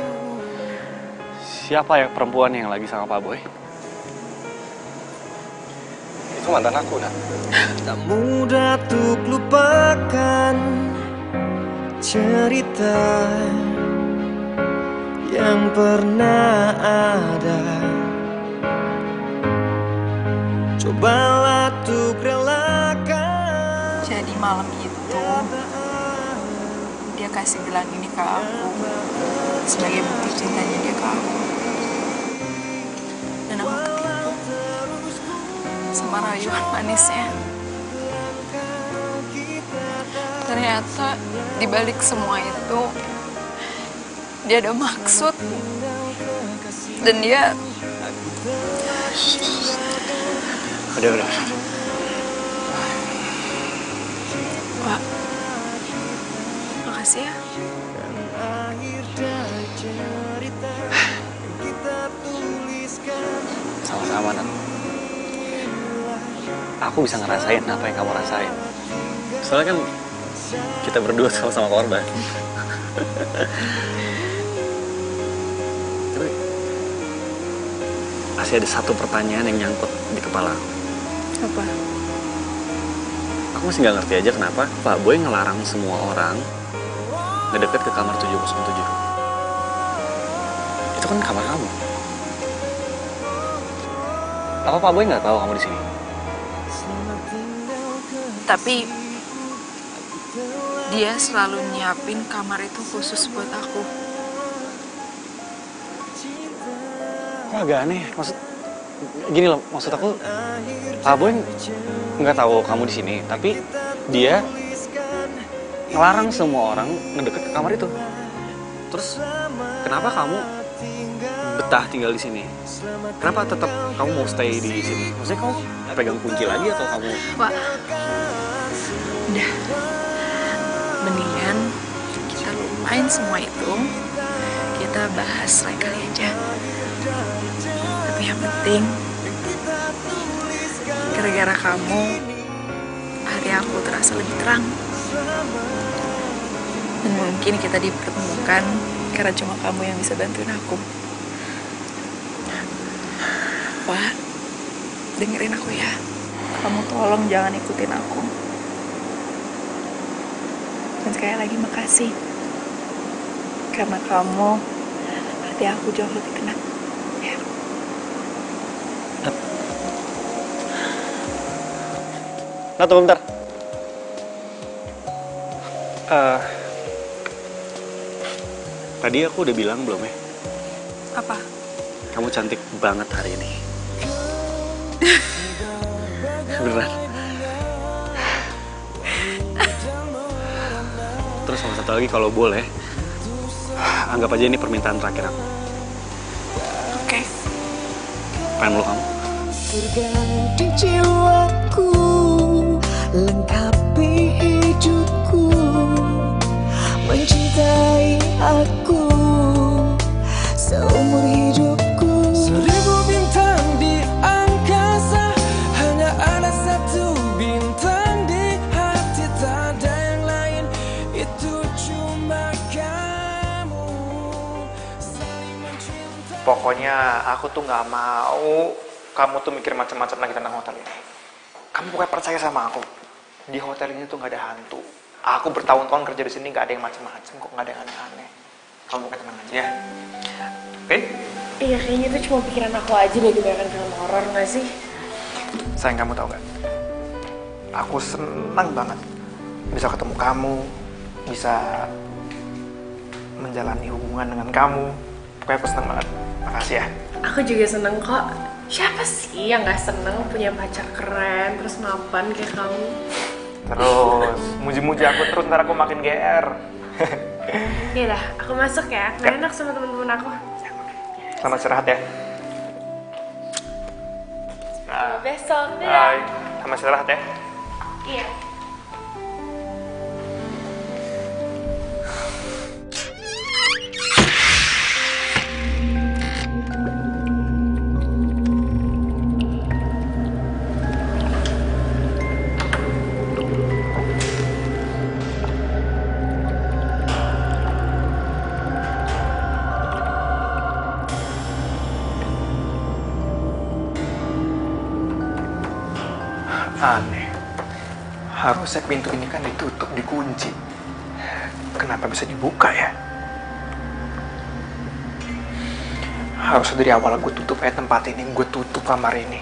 siapa ya perempuan yang lagi sama Pak Boy? Itu mantan aku, Nat. Tak mudah untuk lupakan cerita yang pernah ada. Cobalah untuk relakan. Jadi malam itu dia kasih gelang ini ke aku sebagai bukti cintanya dia ke aku. Dan aku ketipu sama rayuan manisnya. Ternyata di balik semua itu dia ada maksud dan dia Udah, udah. Pak, makasih ya. Sama-sama, Nat. Aku bisa ngerasain apa yang kamu rasain. Soalnya kan kita berdua sama-sama korban. Tapi masih ada satu pertanyaan yang nyangkut di kepala aku. Apa? Aku masih nggak ngerti aja kenapa Pak Boy ngelarang semua orang ngedeket ke kamar tujuh nol tujuh. Itu kan kamar kamu. Apa Pak Boy nggak tahu kamu di sini? Tapi dia selalu nyiapin kamar itu khusus buat aku. Kok agak aneh? Maksud gini loh, maksud aku Pak Boy nggak tahu kamu di sini, tapi dia ngelarang semua orang ngedeket ke kamar itu. Terus kenapa kamu betah tinggal di sini? Kenapa tetap kamu mau stay di sini? Maksudnya kamu pegang kunci lagi atau kamu? Wah, udah. Mendingan kita lupain semua itu. Kita bahas lain kali aja. Tapi yang penting, gara-gara kamu, hari aku terasa lebih terang. Dan mungkin kita dipertemukan karena cuma kamu yang bisa bantuin aku. Wah, dengerin aku ya. Kamu tolong jangan ikutin aku. Dan sekali lagi makasih. Karena kamu, hati aku jauh lebih tenang. Ya. Nah, tunggu bentar. Uh, tadi aku udah bilang belum ya? Apa? Kamu cantik banget hari ini. Beneran. Terus sama satu lagi, kalau boleh, anggap aja ini permintaan terakhir aku. Oke. Okay. Pengen meluk kamu. Terganti jiwaku, lengkapi hidupku, mencintai aku seumur hidupku. Seribu bintang di angkasa, hanya ada satu bintang di hati, tak ada yang lain, itu cuma kamu. Saling mencintai. Pokoknya aku tuh nggak mau kamu tuh mikir macam-macam lagi tentang hotel ini. Kamu pokoknya percaya sama aku. Di hotel ini tuh nggak ada hantu. Aku bertahun-tahun kerja di sini nggak ada yang macam-macam kok, nggak ada yang aneh-aneh. Kamu pokoknya tenang aja ya. Oke? Okay? Iya, kayaknya itu cuma pikiran aku aja deh, kebanyakan film horor nggak sih? Sayang, kamu tahu nggak? Aku senang banget bisa ketemu kamu, bisa menjalani hubungan dengan kamu. Pokoknya aku senang banget. Makasih ya. Aku juga seneng kok. Siapa sih yang nggak seneng punya pacar keren terus mapan kayak kamu? Terus muji-muji aku terus, ntar aku makin G R. Iya dah, aku masuk ya. Nggak enak sama temen-temen aku. Selamat istirahat ya. Nah, besok, Bye. dadah. Selamat istirahat ya. Iya. Aneh. Harusnya pintu ini kan ditutup, dikunci. Kenapa bisa dibuka ya? Harusnya dari awal gue tutup kayak tempat ini, gue tutup kamar ini.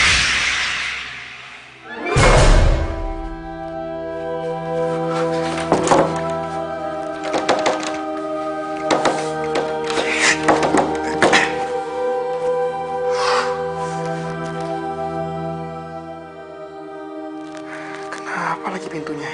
Kenapa lagi pintunya?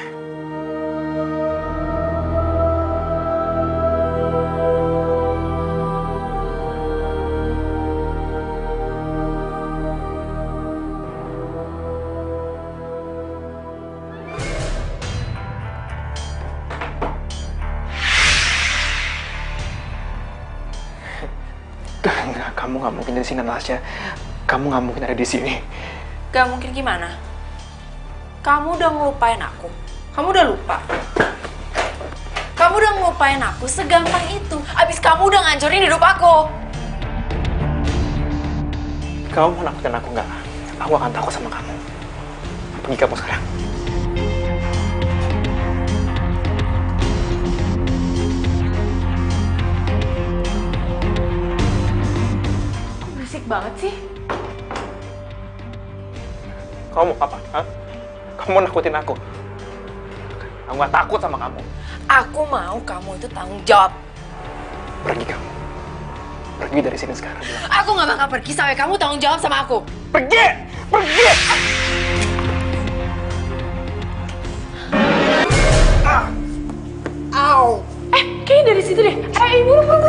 Enggak, kamu nggak mungkin di sini, Natasha. Kamu nggak mungkin ada di sini. Gak mungkin gimana? Kamu udah ngelupain aku. Kamu udah lupa. Kamu udah ngelupain aku segampang itu. Abis kamu udah ngancurin hidup aku. Kamu mau nakutin aku nggak? Aku akan takut sama kamu. Pergi kamu sekarang. Berisik banget sih. Kamu mau apa? Hah? Kamu nakutin aku? Aku nggak takut sama kamu. Aku mau kamu itu tanggung jawab. Pergi kamu. Pergi dari sini sekarang. Aku nggak bakal pergi sampai kamu tanggung jawab sama aku. Pergi! Pergi! Ah. Au. Eh, kayaknya dari situ deh. Eh, ibu, buru, buru.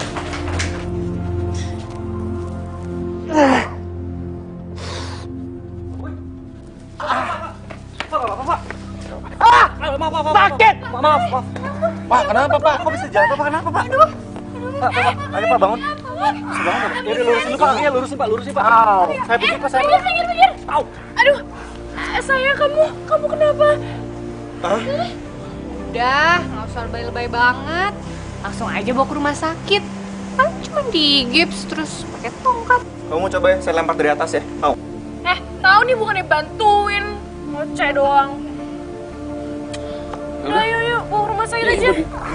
Sakit! Maaf, maaf. Pak, kenapa, Pak? Kok bisa jatuh, Pak? Kenapa, Pak? Aduh. Pak, Pak, ayo, Pak, bangun. Bisa bangun, Pak. Ya, lurusin dulu, Pak. Iya, lurusin, Pak. Lurusin, Pak. Au. Saya pikir, Pak, saya... Pinggir, pinggir, pinggir. Au. Aduh, eh, sayang, kamu, kamu kenapa? Hah? Udah, nggak usah lebay-lebay banget. Langsung aja bawa ke rumah sakit. Kan cuma digips terus pakai tongkat. Kamu mau coba ya? Saya lempar dari atas ya? Mau? Eh, tahu nih bukannya bantuin. Ngoceh doang. Udah, yuk, yuk, bawa ke rumah sakit aja.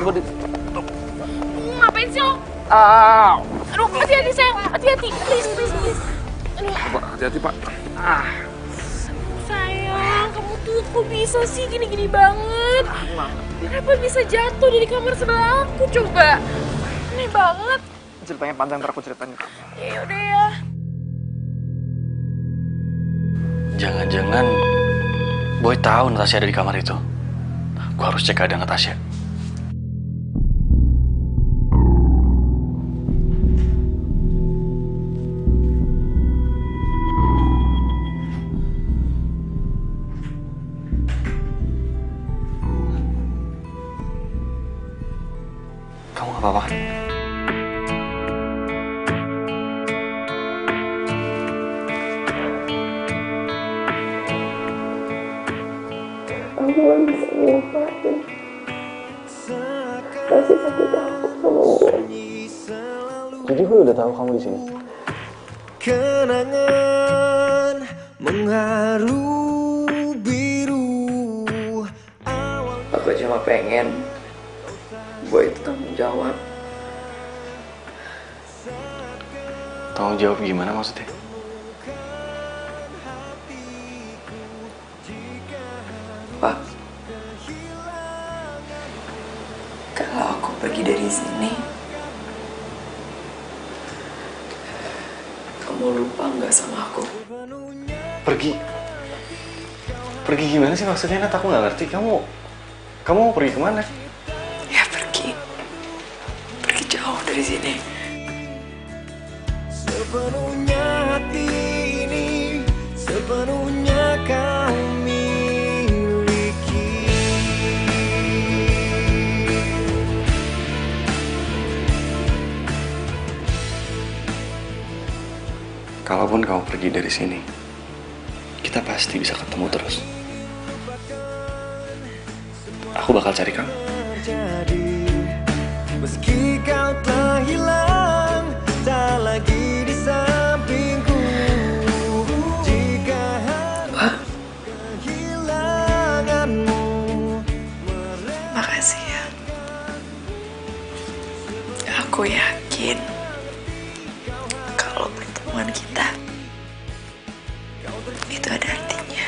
Ngapain sih lo? Au. Aduh, hati-hati sayang, hati-hati. Please, please, please. Aduh, Pak, hati-hati, Pak. Ah. sayang, kamu tuh kok bisa sih gini-gini banget? Kenapa bisa jatuh dari kamar sebelah aku, coba? Aneh banget. Ceritanya panjang, ntar aku ceritain ke kamu. Ya udah ya. Jangan-jangan Boy tahu Natasha ada di kamar itu. Gua harus cek keadaan Natasha. Kamu nggak apa-apa? Aku gak bisa ngelupain kasih sakit aku sama gue. Jadi gue udah tahu kamu di sini. Kenangan mengharu biru. Aku cuma pengen Boy itu tanggung jawab. Tanggung jawab gimana maksudnya? Pak, kalau aku pergi dari sini, kamu lupa nggak sama aku? Pergi? Pergi gimana sih maksudnya, Nat? Aku nggak ngerti. Kamu, kamu mau pergi kemana? Ya pergi, pergi jauh dari sini. Sepenuhnya hati ini, sepenuhnya kau miliki. Kalaupun kamu pergi dari sini, kita pasti bisa ketemu terus. Aku bakal cari kamu. Meski kau telah hilang, tak lagi di sampingku. Jika kehilanganmu. Makasih ya. Aku yakin kalau pertemuan kita itu ada artinya.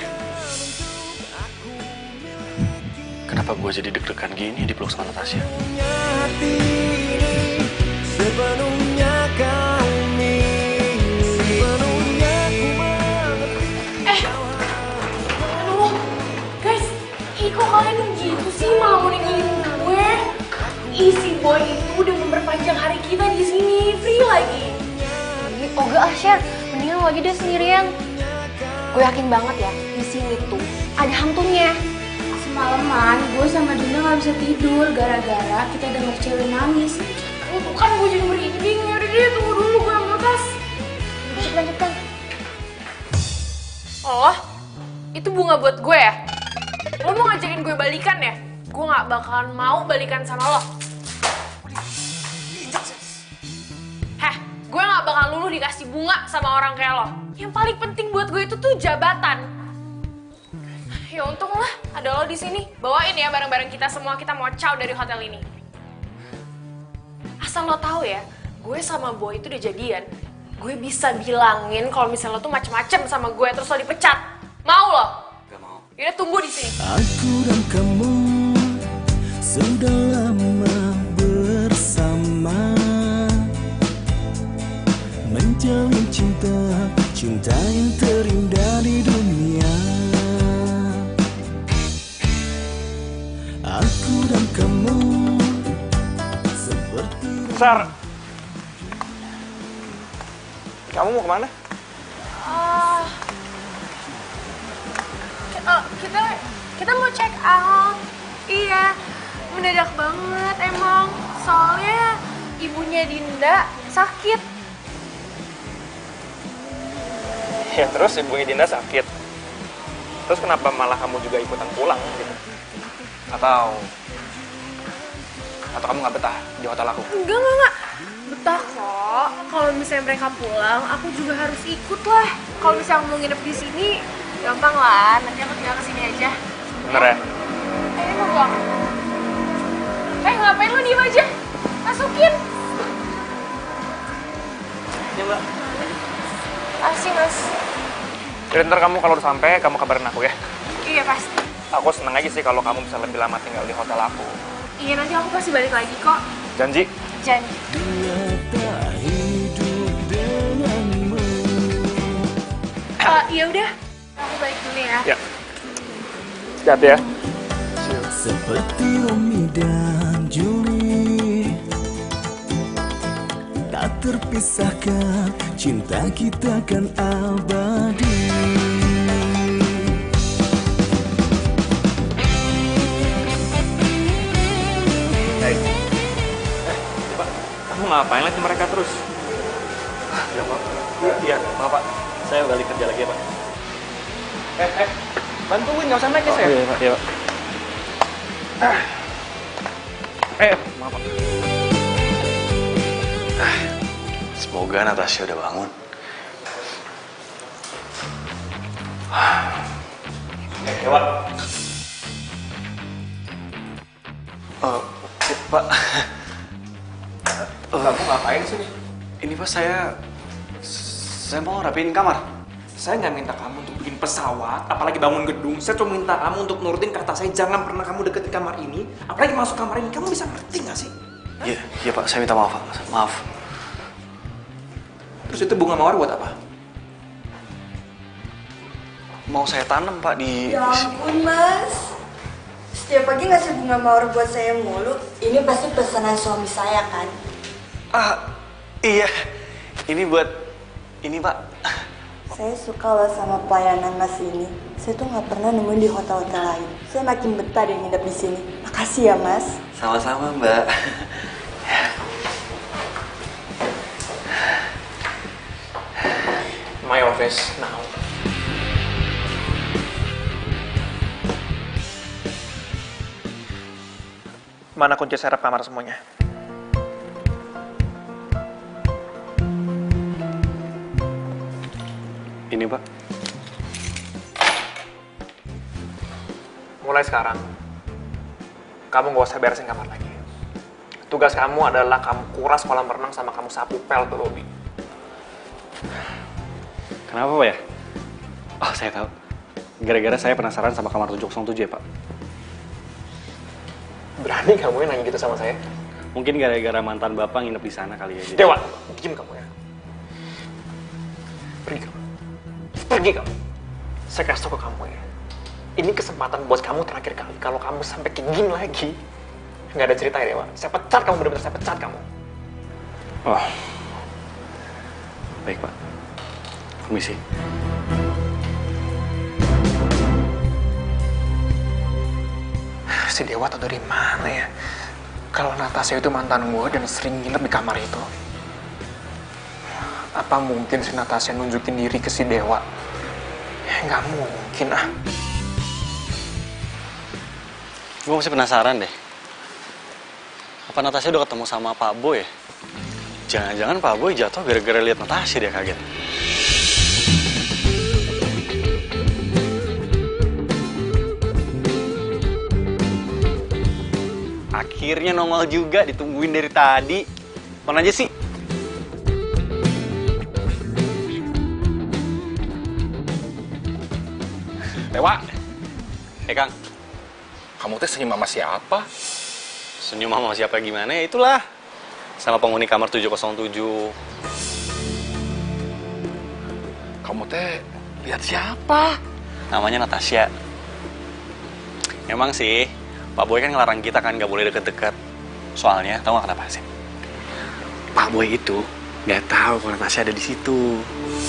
Kenapa gue jadi deg-degan gini dipeluk sama Natasha? Sepenuhnya kau miliki. Sepenuhnya ku mengerti. Eh, aduh, guys, ih kok kalian gitu sih malah mau ninggalin gue? Ih, si boy itu udah memperpanjang hari kita di sini, free lagi. Oh gak ah, Sher, mendingan lo aja deh sendirian. Gue yakin banget ya, di sini tuh ada hantunya. Semalaman gue sama Dinda gak bisa tidur gara-gara kita denger cewek nangis. Itu kan gue jadi merinding. Yaudah deh, tunggu dulu gue ambil tas. Lanjut, lanjutkan. Oh, itu bunga buat gue ya? Lo mau ngajakin gue balikan ya? Gue gak bakalan mau balikan sama lo. Heh, gue gak bakal luluh dikasih bunga sama orang kayak lo. Yang paling penting buat gue itu tuh jabatan. Ya untung lah, ada lo di sini. Bawain ya barang-barang kita semua, kita mau caw dari hotel ini. Asal lo tahu ya, gue sama Boy itu udah jadian. Gue bisa bilangin kalau misalnya lo tuh macem-macem sama gue terus lo dipecat. Mau lo? Gak mau. Yaudah tunggu di sini. Aku dan kamu sudah lama bersama, menjalin cinta, cinta yang terindah di dunia. Aku dan kamu seperti Sar, kamu mau kemana? Uh, uh, kita kita mau check out. Iya, mendadak banget emang. Soalnya ibunya Dinda sakit. Ya terus ibunya Dinda sakit. Terus kenapa malah kamu juga ikutan pulang gitu? Atau atau kamu nggak betah di hotel aku? Enggak, enggak, enggak. Betah kok. Kalau misalnya mereka pulang, aku juga harus ikut lah. Kalau misalnya mau nginep di sini, gampang lah. Nanti aku tinggal kesini aja. Bener ya? Eh, ini mau buang. Eh, ngapain lo diem aja? Masukin. Ya mbak. Asik, mas. Jadi ntar kamu kalau udah sampai, kamu kabarin aku ya. Iya, pasti. Aku seneng aja sih kalau kamu bisa lebih lama tinggal di hotel aku. Iya, nanti aku pasti balik lagi kok. Janji? Janji. Uh, ya udah, aku balik dulu ya. Ya. Hati-hati ya. seperti Romeo dan Julie, tak terpisahkan, cinta kita kan abadi. Hey. Eh, Pak, kamu ngapain lagi mereka terus? Ya, Pak. Iya, maaf, Pak. Saya balik kerja lagi ya, Pak. Eh, eh, bantuin, nggak usah naik ya, Oh, saya. iya, Pak. Iya, Pak. Ah. Eh, maaf, Pak. Ah, semoga Natasha udah bangun. Eh, ya, Pak. Oh, Pak. Oh, Kamu ngapain sih? ini Pak, saya... Saya mau rapiin kamar. Saya nggak minta kamu untuk bikin pesawat, apalagi bangun gedung. Saya cuma minta kamu untuk nurutin kata saya, jangan pernah kamu deketin kamar ini, apalagi masuk kamar ini. Kamu bisa ngerti nggak sih? Iya, iya Pak, saya minta maaf, Pak. Maaf. Terus itu bunga mawar buat apa? mau saya tanam Pak di... Ya ampun Mas, setiap pagi ngasih bunga mawar buat saya mulu. Ini pasti pesanan suami saya kan? Ah, iya. Ini buat... ini Pak. Saya suka loh sama pelayanan Mas ini. Saya tuh nggak pernah nemuin di hotel-hotel lain. Saya makin betah deh nginep di sini. Makasih ya Mas. Sama-sama Mbak. My office now. Mana kunci serep kamar semuanya? Ini Pak. Mulai sekarang, kamu gak usah beresin kamar lagi. Tugas kamu adalah kamu kuras kolam renang sama kamu sapu pel tuh lobby. Kenapa Pak ya? Oh saya tahu. Gara-gara saya penasaran sama kamar tujuh nol tujuh ya Pak. Berani kamu yang nanya gitu sama saya? Mungkin gara-gara mantan Bapak nginep di sana kali ya. Jadi... Dewa, diem kamu ya. Pergi kamu. Pergi kamu. Saya kasih tau ke kamu ya. Ini kesempatan buat kamu terakhir kali. Kalau kamu sampai kayak gini lagi, nggak ada cerita ya Dewa. Saya pecat kamu, bener-bener saya pecat kamu. Oh. Baik Pak. Permisi. Si Dewa tau dari mana ya? Kalau Natasha itu mantan gue dan sering nginep di kamar itu. Apa mungkin si Natasha nunjukin diri ke si Dewa? Ya nggak mungkin ah. Gue masih penasaran deh. Apa Natasha udah ketemu sama Pak Boy ya? Jangan-jangan Pak Boy jatuh gara-gara lihat Natasha dia kaget. Akhirnya nongol juga, ditungguin dari tadi. Mana aja sih? Dewa, Eh Kang, kamu teh senyum sama siapa? senyum sama siapa gimana ya itulah. Sama penghuni kamar tujuh nol tujuh. Kamu teh lihat siapa? Namanya Natasha. Emang sih, Pak Boy kan ngelarang kita kan nggak boleh deket-deket. Soalnya, tahu nggak kenapa sih? Pak Boy itu nggak tahu kalau Natasha ada di situ.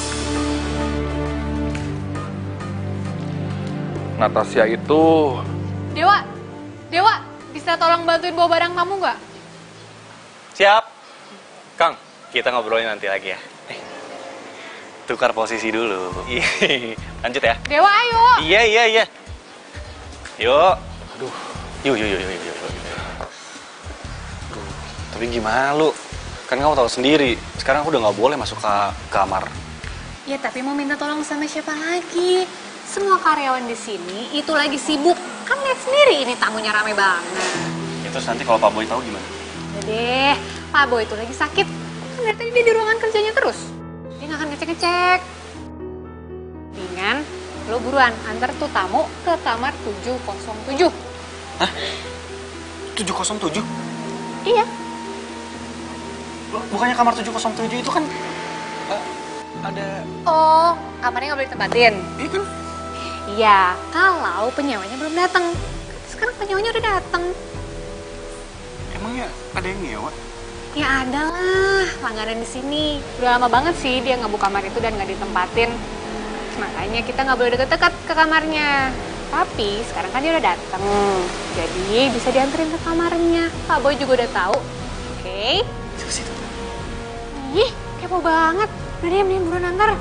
Natasha itu... Dewa, Dewa, bisa tolong bantuin bawa barang kamu nggak? Siap. Kang, kita ngobrolin nanti lagi ya. Eh, tukar posisi dulu. Lanjut ya. Dewa, ayo. Iya, iya, iya. Yuk. Aduh. Yuk, yuk, yuk, yuk, yuk. yuk. Aduh, tapi gimana lu? Kan kamu tahu sendiri, sekarang aku udah nggak boleh masuk ke kamar. Ya, tapi mau minta tolong sama siapa lagi? Semua karyawan di sini itu lagi sibuk. Kan lihat sendiri ini tamunya rame banget. Ya, terus nanti kalau Pak Boy tahu gimana? Udah deh, Pak Boy itu lagi sakit. Kan dari tadi dia di ruangan kerjanya terus. Dia nggak akan ngecek-ngecek. Mendingan lo buruan antar tuh tamu ke kamar tujuh nol tujuh. Hah? tujuh nol tujuh? Iya. Loh, bukannya kamar tujuh nol tujuh itu kan uh, ada... Oh, kamarnya nggak boleh ditempatin? Iya kan? Iya, kalau penyewanya belum datang. Sekarang penyewanya udah datang. Emangnya ada yang nyewa? Ya ada lah, langganan di sini. Udah lama banget sih dia nggak buka kamar itu dan nggak ditempatin. Makanya kita nggak boleh deket-deket ke kamarnya. Tapi sekarang kan dia udah datang. Jadi bisa dianterin ke kamarnya. Pak Boy juga udah tahu. Oke? Okay? Coba situ. Ih, kepo banget. Udah deh, mending buruan antar.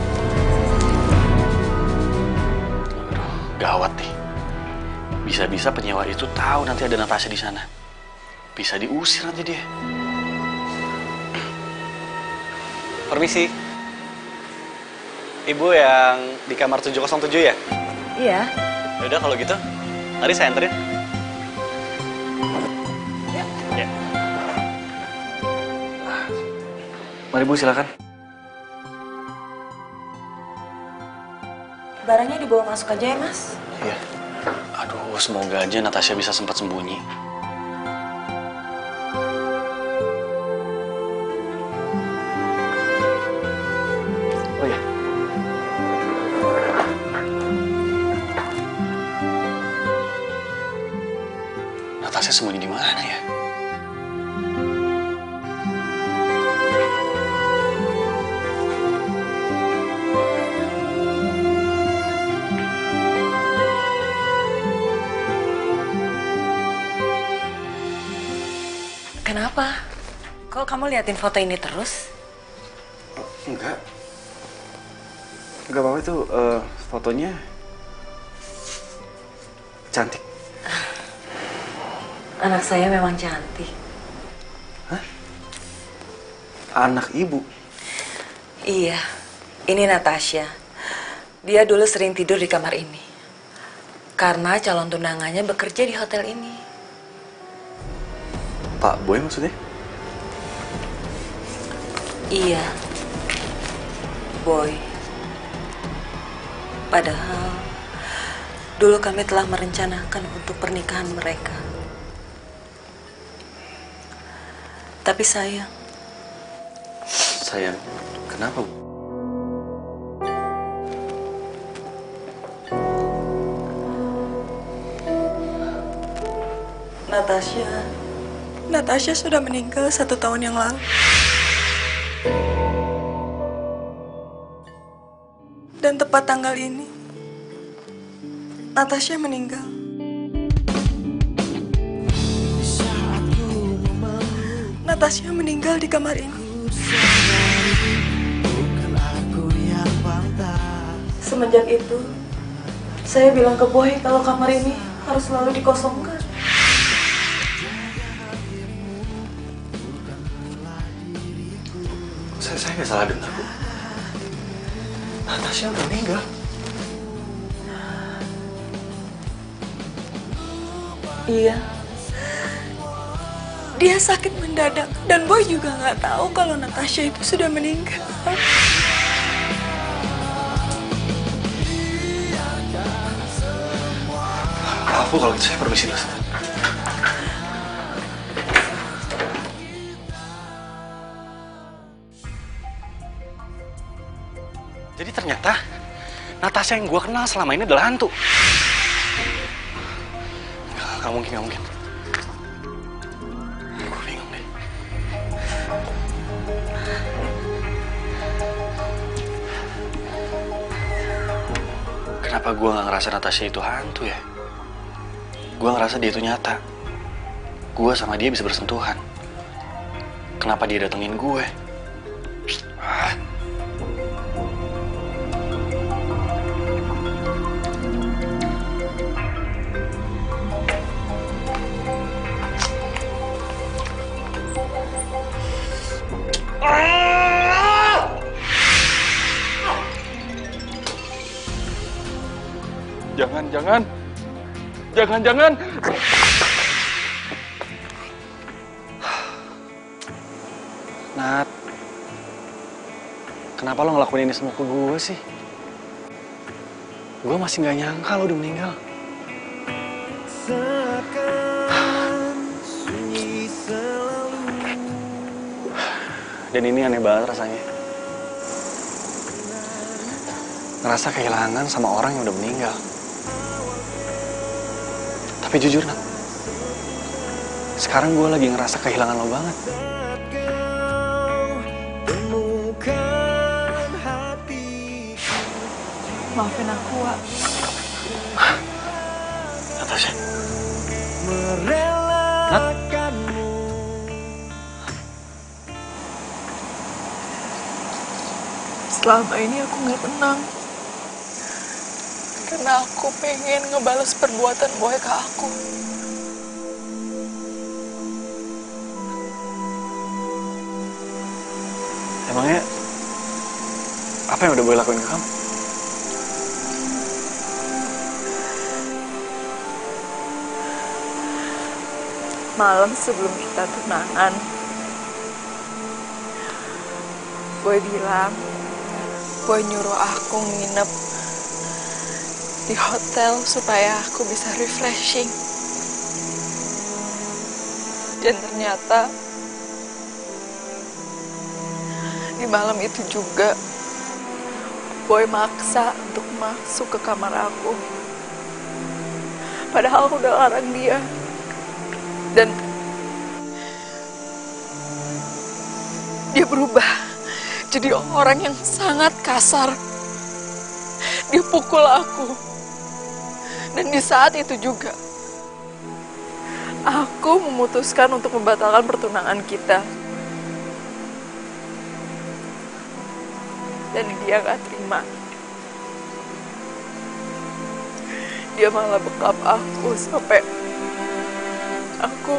Gawat nih. Bisa-bisa penyewa itu tahu nanti ada Natasha di sana. Bisa diusir nanti dia. Permisi. Ibu yang di kamar tujuh nol tujuh ya? Iya. Yaudah kalau gitu, mari saya anterin. Ya. Ya. Mari Bu, silakan. Barangnya dibawa masuk aja ya, Mas. Iya. Aduh, semoga aja Natasha bisa sempat sembunyi. Oh iya. Natasha sembunyi di mana ya? Kenapa? Kok kamu liatin foto ini terus? Oh, enggak. Enggak apa-apa itu uh, fotonya cantik. Anak saya memang cantik. Hah? Anak ibu? Iya, ini Natasha. Dia dulu sering tidur di kamar ini. Karena calon tunangannya bekerja di hotel ini. Pak Boy maksudnya? Iya, Boy. Padahal dulu kami telah merencanakan untuk pernikahan mereka. Tapi sayang. Sayang, kenapa, Bu? Natasha, Natasha sudah meninggal satu tahun yang lalu. Dan tepat tanggal ini, Natasha meninggal. Natasha meninggal di kamar ini. Semenjak itu, saya bilang ke Boy kalau kamar ini harus selalu dikosongkan. Saya, saya nggak salah dengar, Bu. Natasha udah meninggal. Iya. Dia sakit mendadak dan Boy juga nggak tahu kalau Natasha itu sudah meninggal. Maaf, Bu, kalau gitu saya permisi dulu. Jadi ternyata Natasha yang gue kenal selama ini adalah hantu. Gak, gak mungkin, gak mungkin. Gue bingung deh. Kenapa gue gak ngerasa Natasha itu hantu ya? Gue ngerasa dia itu nyata. Gue sama dia bisa bersentuhan. Kenapa dia datengin gue? Ah. Jangan, jangan. Jangan, jangan. Nat, kenapa lo ngelakuin ini semua ke gue sih? Gue masih gak nyangka lo udah meninggal. Dan ini aneh banget rasanya. Ngerasa kehilangan sama orang yang udah meninggal. Tapi jujur, Nat, sekarang gue lagi ngerasa kehilangan lo banget. Maafin aku, Wak. Natasha. Nat. Selama ini aku nggak tenang. Karena aku pengen ngebales perbuatan Boy ke aku. Emangnya apa yang udah Boy lakuin ke kamu? Malam sebelum kita tunangan, Boy bilang, Boy nyuruh aku nginep di hotel supaya aku bisa refreshing. Dan ternyata di malam itu juga Boy maksa untuk masuk ke kamar aku. Padahal aku udah larang dia. Dan dia berubah jadi orang yang sangat kasar. Dia pukul aku. Dan di saat itu juga, aku memutuskan untuk membatalkan pertunangan kita. Dan dia gak terima. Dia malah bekap aku sampai aku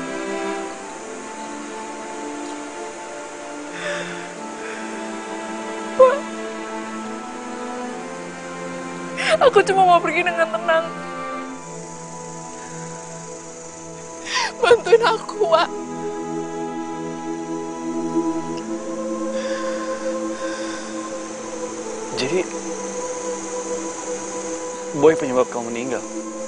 Aku cuma mau pergi dengan tenang. Bantuin aku, Wak. Jadi, Boy penyebab kamu meninggal?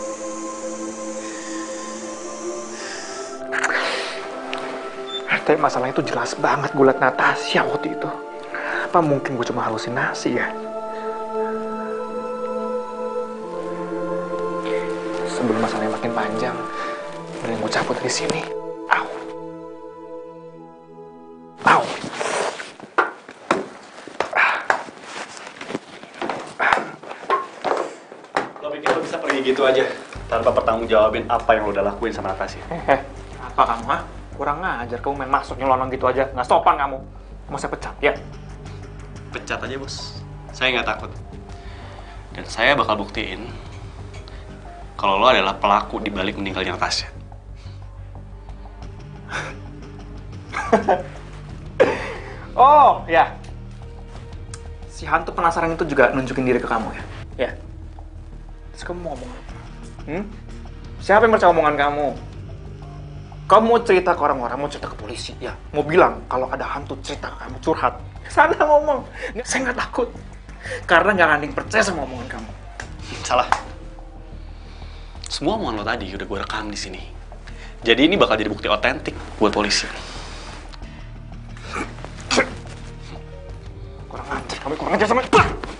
Tapi masalahnya itu jelas banget gue liat Natasha waktu itu. Apa mungkin gue cuma halusinasi ya? Sebelum masalahnya makin panjang, mending gue cabut dari sini. Au. Au. Lo pikir lo bisa pergi gitu aja tanpa pertanggungjawabin apa yang lo udah lakuin sama Natasha? Hehe, apa kamu, ha? Kurang ngajar, kamu main masuk nyelonong gitu aja. Nggak sopan kamu. Mau saya pecat, ya? Pecat aja, Bos. Saya nggak takut. Dan saya bakal buktiin kalau lo adalah pelaku di balik meninggalnya Natasha. Oh, ya. Si hantu penasaran itu juga nunjukin diri ke kamu, ya? Ya. Terus kamu mau ngomong apa? Hmm? Siapa yang percaya omongan kamu? Kamu mau cerita ke orang-orang, mau cerita ke polisi, ya? Mau bilang kalau ada hantu cerita ke kamu, curhat. Sana ngomong. Saya nggak takut. Karena nggak ada yang percaya sama omongan kamu. Salah. Semua omongan lo tadi udah gue rekam di sini. Jadi ini bakal jadi bukti otentik buat polisi. Kurang ajar, kamu kurang ajar sama...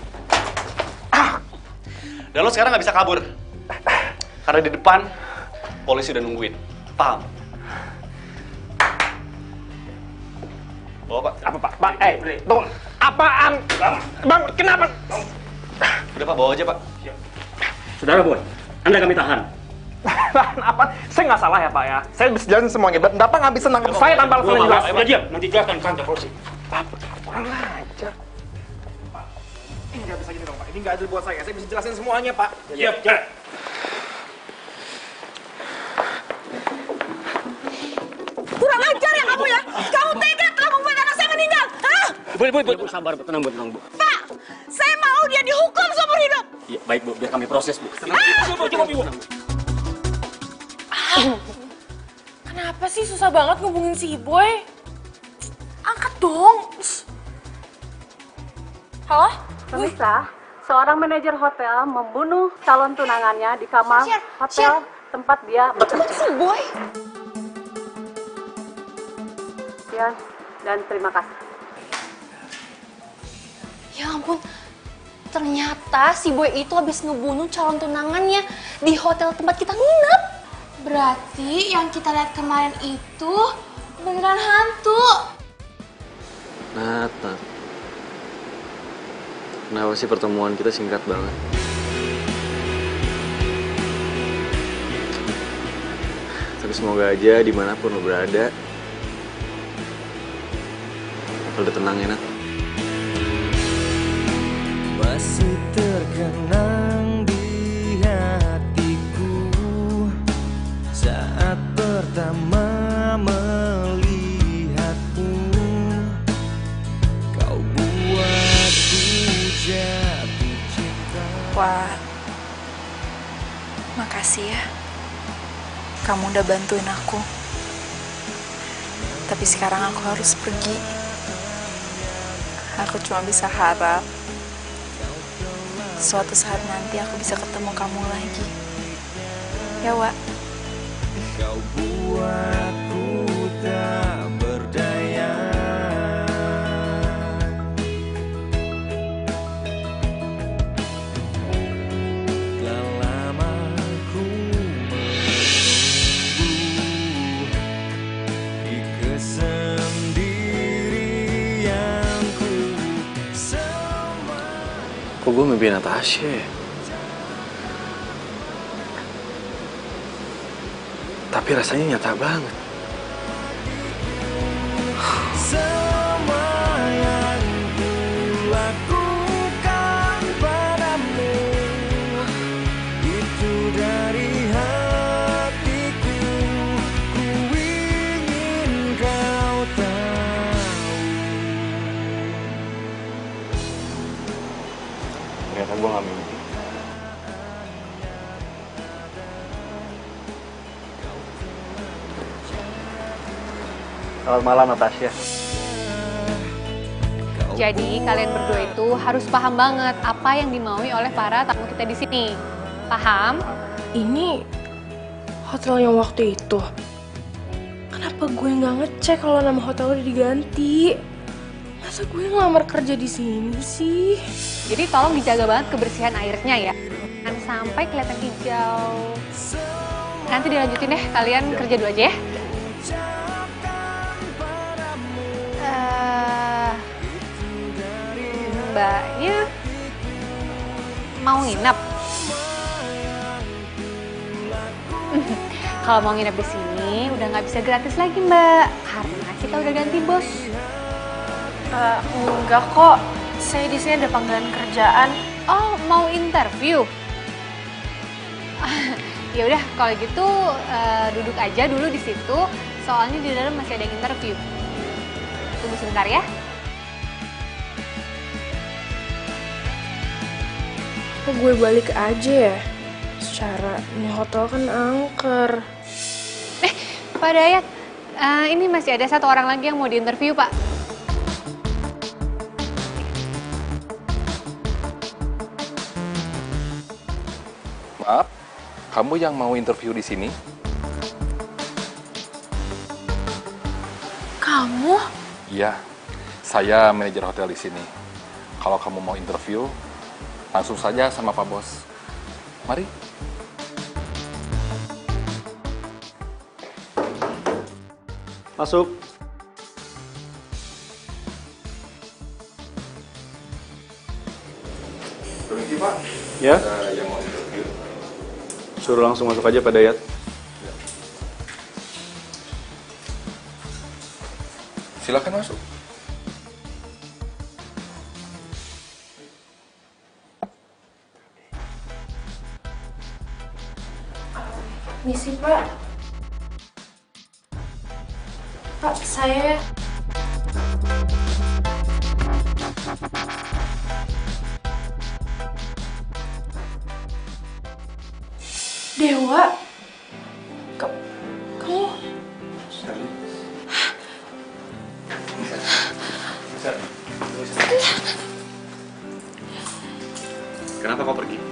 Dan lo sekarang nggak bisa kabur. Karena di depan, polisi udah nungguin. Paham? Bawa, Pak. Apa, Pak? Pak, eh, tunggu. Apaan? Bang, kenapa? Udah, Pak, bawa aja, Pak. Saudara Boy, Anda kami tahan. Tahan apa? Saya nggak salah ya, Pak, ya? Saya bisa jelasin semuanya. Bapak nggak bisa nangkep saya tanpa alasan yang jelas. Ya, diam. Nanti jelaskan ke kantor polisi. Pak, kurang ajar. Pak, ini nggak bisa gini dong, Pak. Ini nggak adil buat saya. Saya bisa jelasin semuanya, Pak. Iya, jalan. Kurang ajar ya kamu ya! Kamu tega telah membuat anak saya meninggal! Hah? Bu, bu, bu, bu, sabar, bu. Tenang, bu, tenang, bu. Pak! Saya mau dia dihukum seumur hidup! Iya, baik, bu. Biar kami proses, bu. Ah! Coba, coba, bu. Ah, kenapa sih susah banget ngubungin si Boy? Angkat dong! Halo? Pemirsa, seorang manajer hotel membunuh calon tunangannya di kamar Share, hotel share. tempat dia bekerja. Si Boy. Ya, dan terima kasih. Ya ampun, ternyata si Boy itu habis ngebunuh calon tunangannya di hotel tempat kita nginep. Berarti yang kita lihat kemarin itu beneran hantu. Nat, Nat. Kenapa sih pertemuan kita singkat banget? Tapi semoga aja dimanapun lo berada, lo udah tenang ya, Nat. Masih terkenang di hatiku saat pertama melihatmu. Kau buatku jatuh cinta. Wah, makasih ya. Kamu udah bantuin aku. Tapi sekarang aku harus pergi. Aku cuma bisa harap suatu saat nanti aku bisa ketemu kamu lagi. Ya, Wak. Kau buatku tak berdaya. Telah lama ku menunggu gue mimpi Natasha ya? Tapi rasanya nyata banget. Semua yang kulakukan padamu itu dari hatiku. Ku ingin kau tahu. Ternyata gue gak mimpi. Selamat malam, Natasha. Jadi kalian berdua itu harus paham banget apa yang dimaui oleh para tamu kita di sini. Paham? Ini hotel yang waktu itu. Kenapa gue nggak ngecek kalau nama hotel udah diganti? Masa gue ngelamar kerja di sini sih? Jadi tolong dijaga banget kebersihan airnya ya. Jangan sampai kelihatan hijau. Nanti dilanjutin deh, kalian kerja dulu aja ya. Uh, mbaknya mau nginep? Kalau mau nginep di sini udah nggak bisa gratis lagi mbak, karena kita udah ganti bos. Uh, enggak kok, saya di sini ada panggilan kerjaan. Oh, mau interview? Ya udah, kalau gitu uh, duduk aja dulu di situ. Soalnya di dalam masih ada yang interview. Tunggu sebentar ya. Kok gue balik aja ya? Secara ini hotel kan angker. Eh, Pak Dayat, uh, ini masih ada satu orang lagi yang mau diinterview, Pak. Maaf, kamu yang mau interview di sini? Kamu? Iya, saya manajer hotel di sini. Kalau kamu mau interview, langsung saja sama Pak Bos. Mari. Masuk. Permisi Pak. Ya? Ada yang mau interview. Suruh langsung masuk aja Pak Dayat. Silakan masuk. Misi Pak. Pak, saya... Dewa? Ka- kamu... Kenapa kau pergi?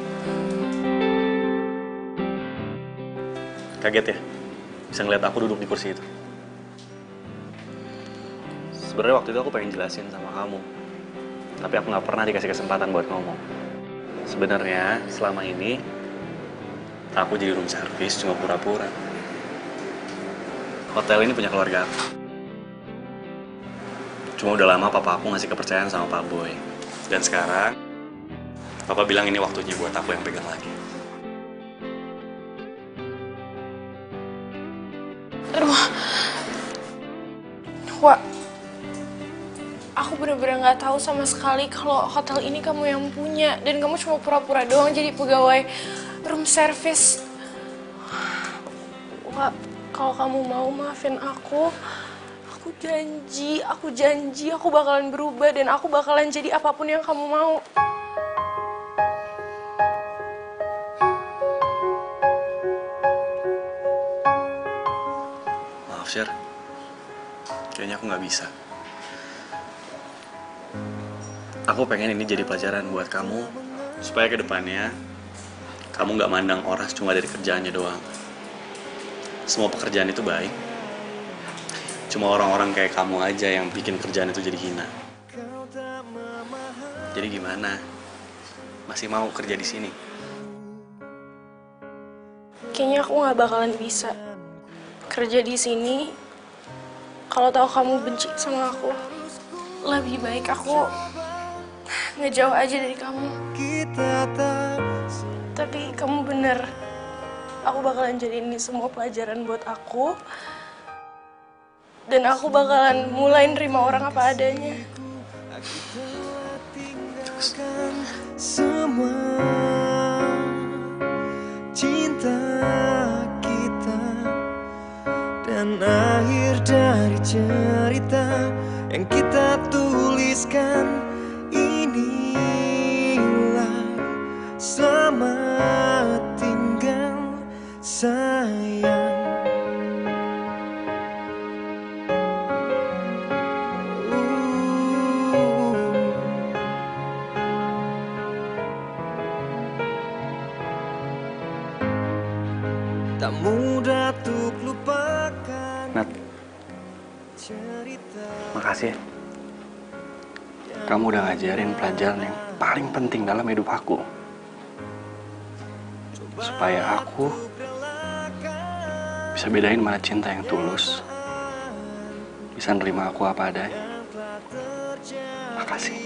Kaget ya? Bisa ngeliat aku duduk di kursi itu. Sebenarnya waktu itu aku pengen jelasin sama kamu. Tapi aku nggak pernah dikasih kesempatan buat ngomong. Sebenarnya selama ini aku jadi room service cuma pura-pura. Hotel ini punya keluarga aku. Cuma udah lama papa aku ngasih kepercayaan sama Pak Boy. Dan sekarang papa bilang ini waktunya buat aku yang pegang lagi. Aduh. Wak. Aku bener-bener gak tahu sama sekali kalau hotel ini kamu yang punya. Dan kamu cuma pura-pura doang jadi pegawai room service. Wak, kalau kamu mau maafin aku, aku janji, aku janji aku bakalan berubah dan aku bakalan jadi apapun yang kamu mau. Maaf, Sher. Kayaknya aku nggak bisa. Aku pengen ini jadi pelajaran buat kamu, supaya kedepannya kamu nggak mandang Oras cuma dari kerjaannya doang. Semua pekerjaan itu baik. Cuma orang-orang kayak kamu aja yang bikin kerjaan itu jadi hina. Jadi gimana? Masih mau kerja di sini? Kayaknya aku nggak bakalan bisa kerja di sini. Kalau tahu kamu benci sama aku, lebih baik aku ngejauh aja dari kamu. Tapi kamu bener, aku bakalan jadi ini semua pelajaran buat aku. Dan aku bakalan mulai nerima orang apa adanya. Semua cinta kita dan akhir dari cerita yang kita tuliskan inilah selamat tinggal sayang. Tak mudah untuk lupakan. Nat, makasih. Kamu udah ngajarin pelajaran yang paling penting dalam hidup aku. Supaya aku bisa bedain mana cinta yang tulus, bisa nerima aku apa adanya. Makasih.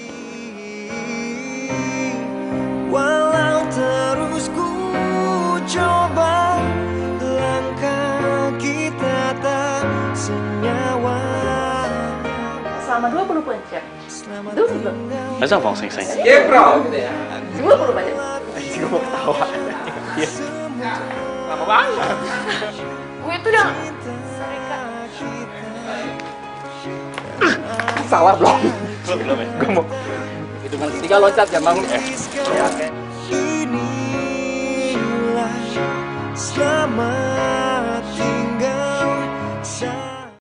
Walau terus ku coba, langkah kita tak senyawa. Selama dua puluh pencet. Itu sebelum. Masa Phong Sing Sing? Iya, bro. Gitu ya. dua puluh pencet. Gue mau ketawa. Iya. Lama banget. Gue tuh udah sering kan. Salah belum? Belum ya? Gue mau. Hitungan ketiga loncat ya bang. Eh. Inilah selamat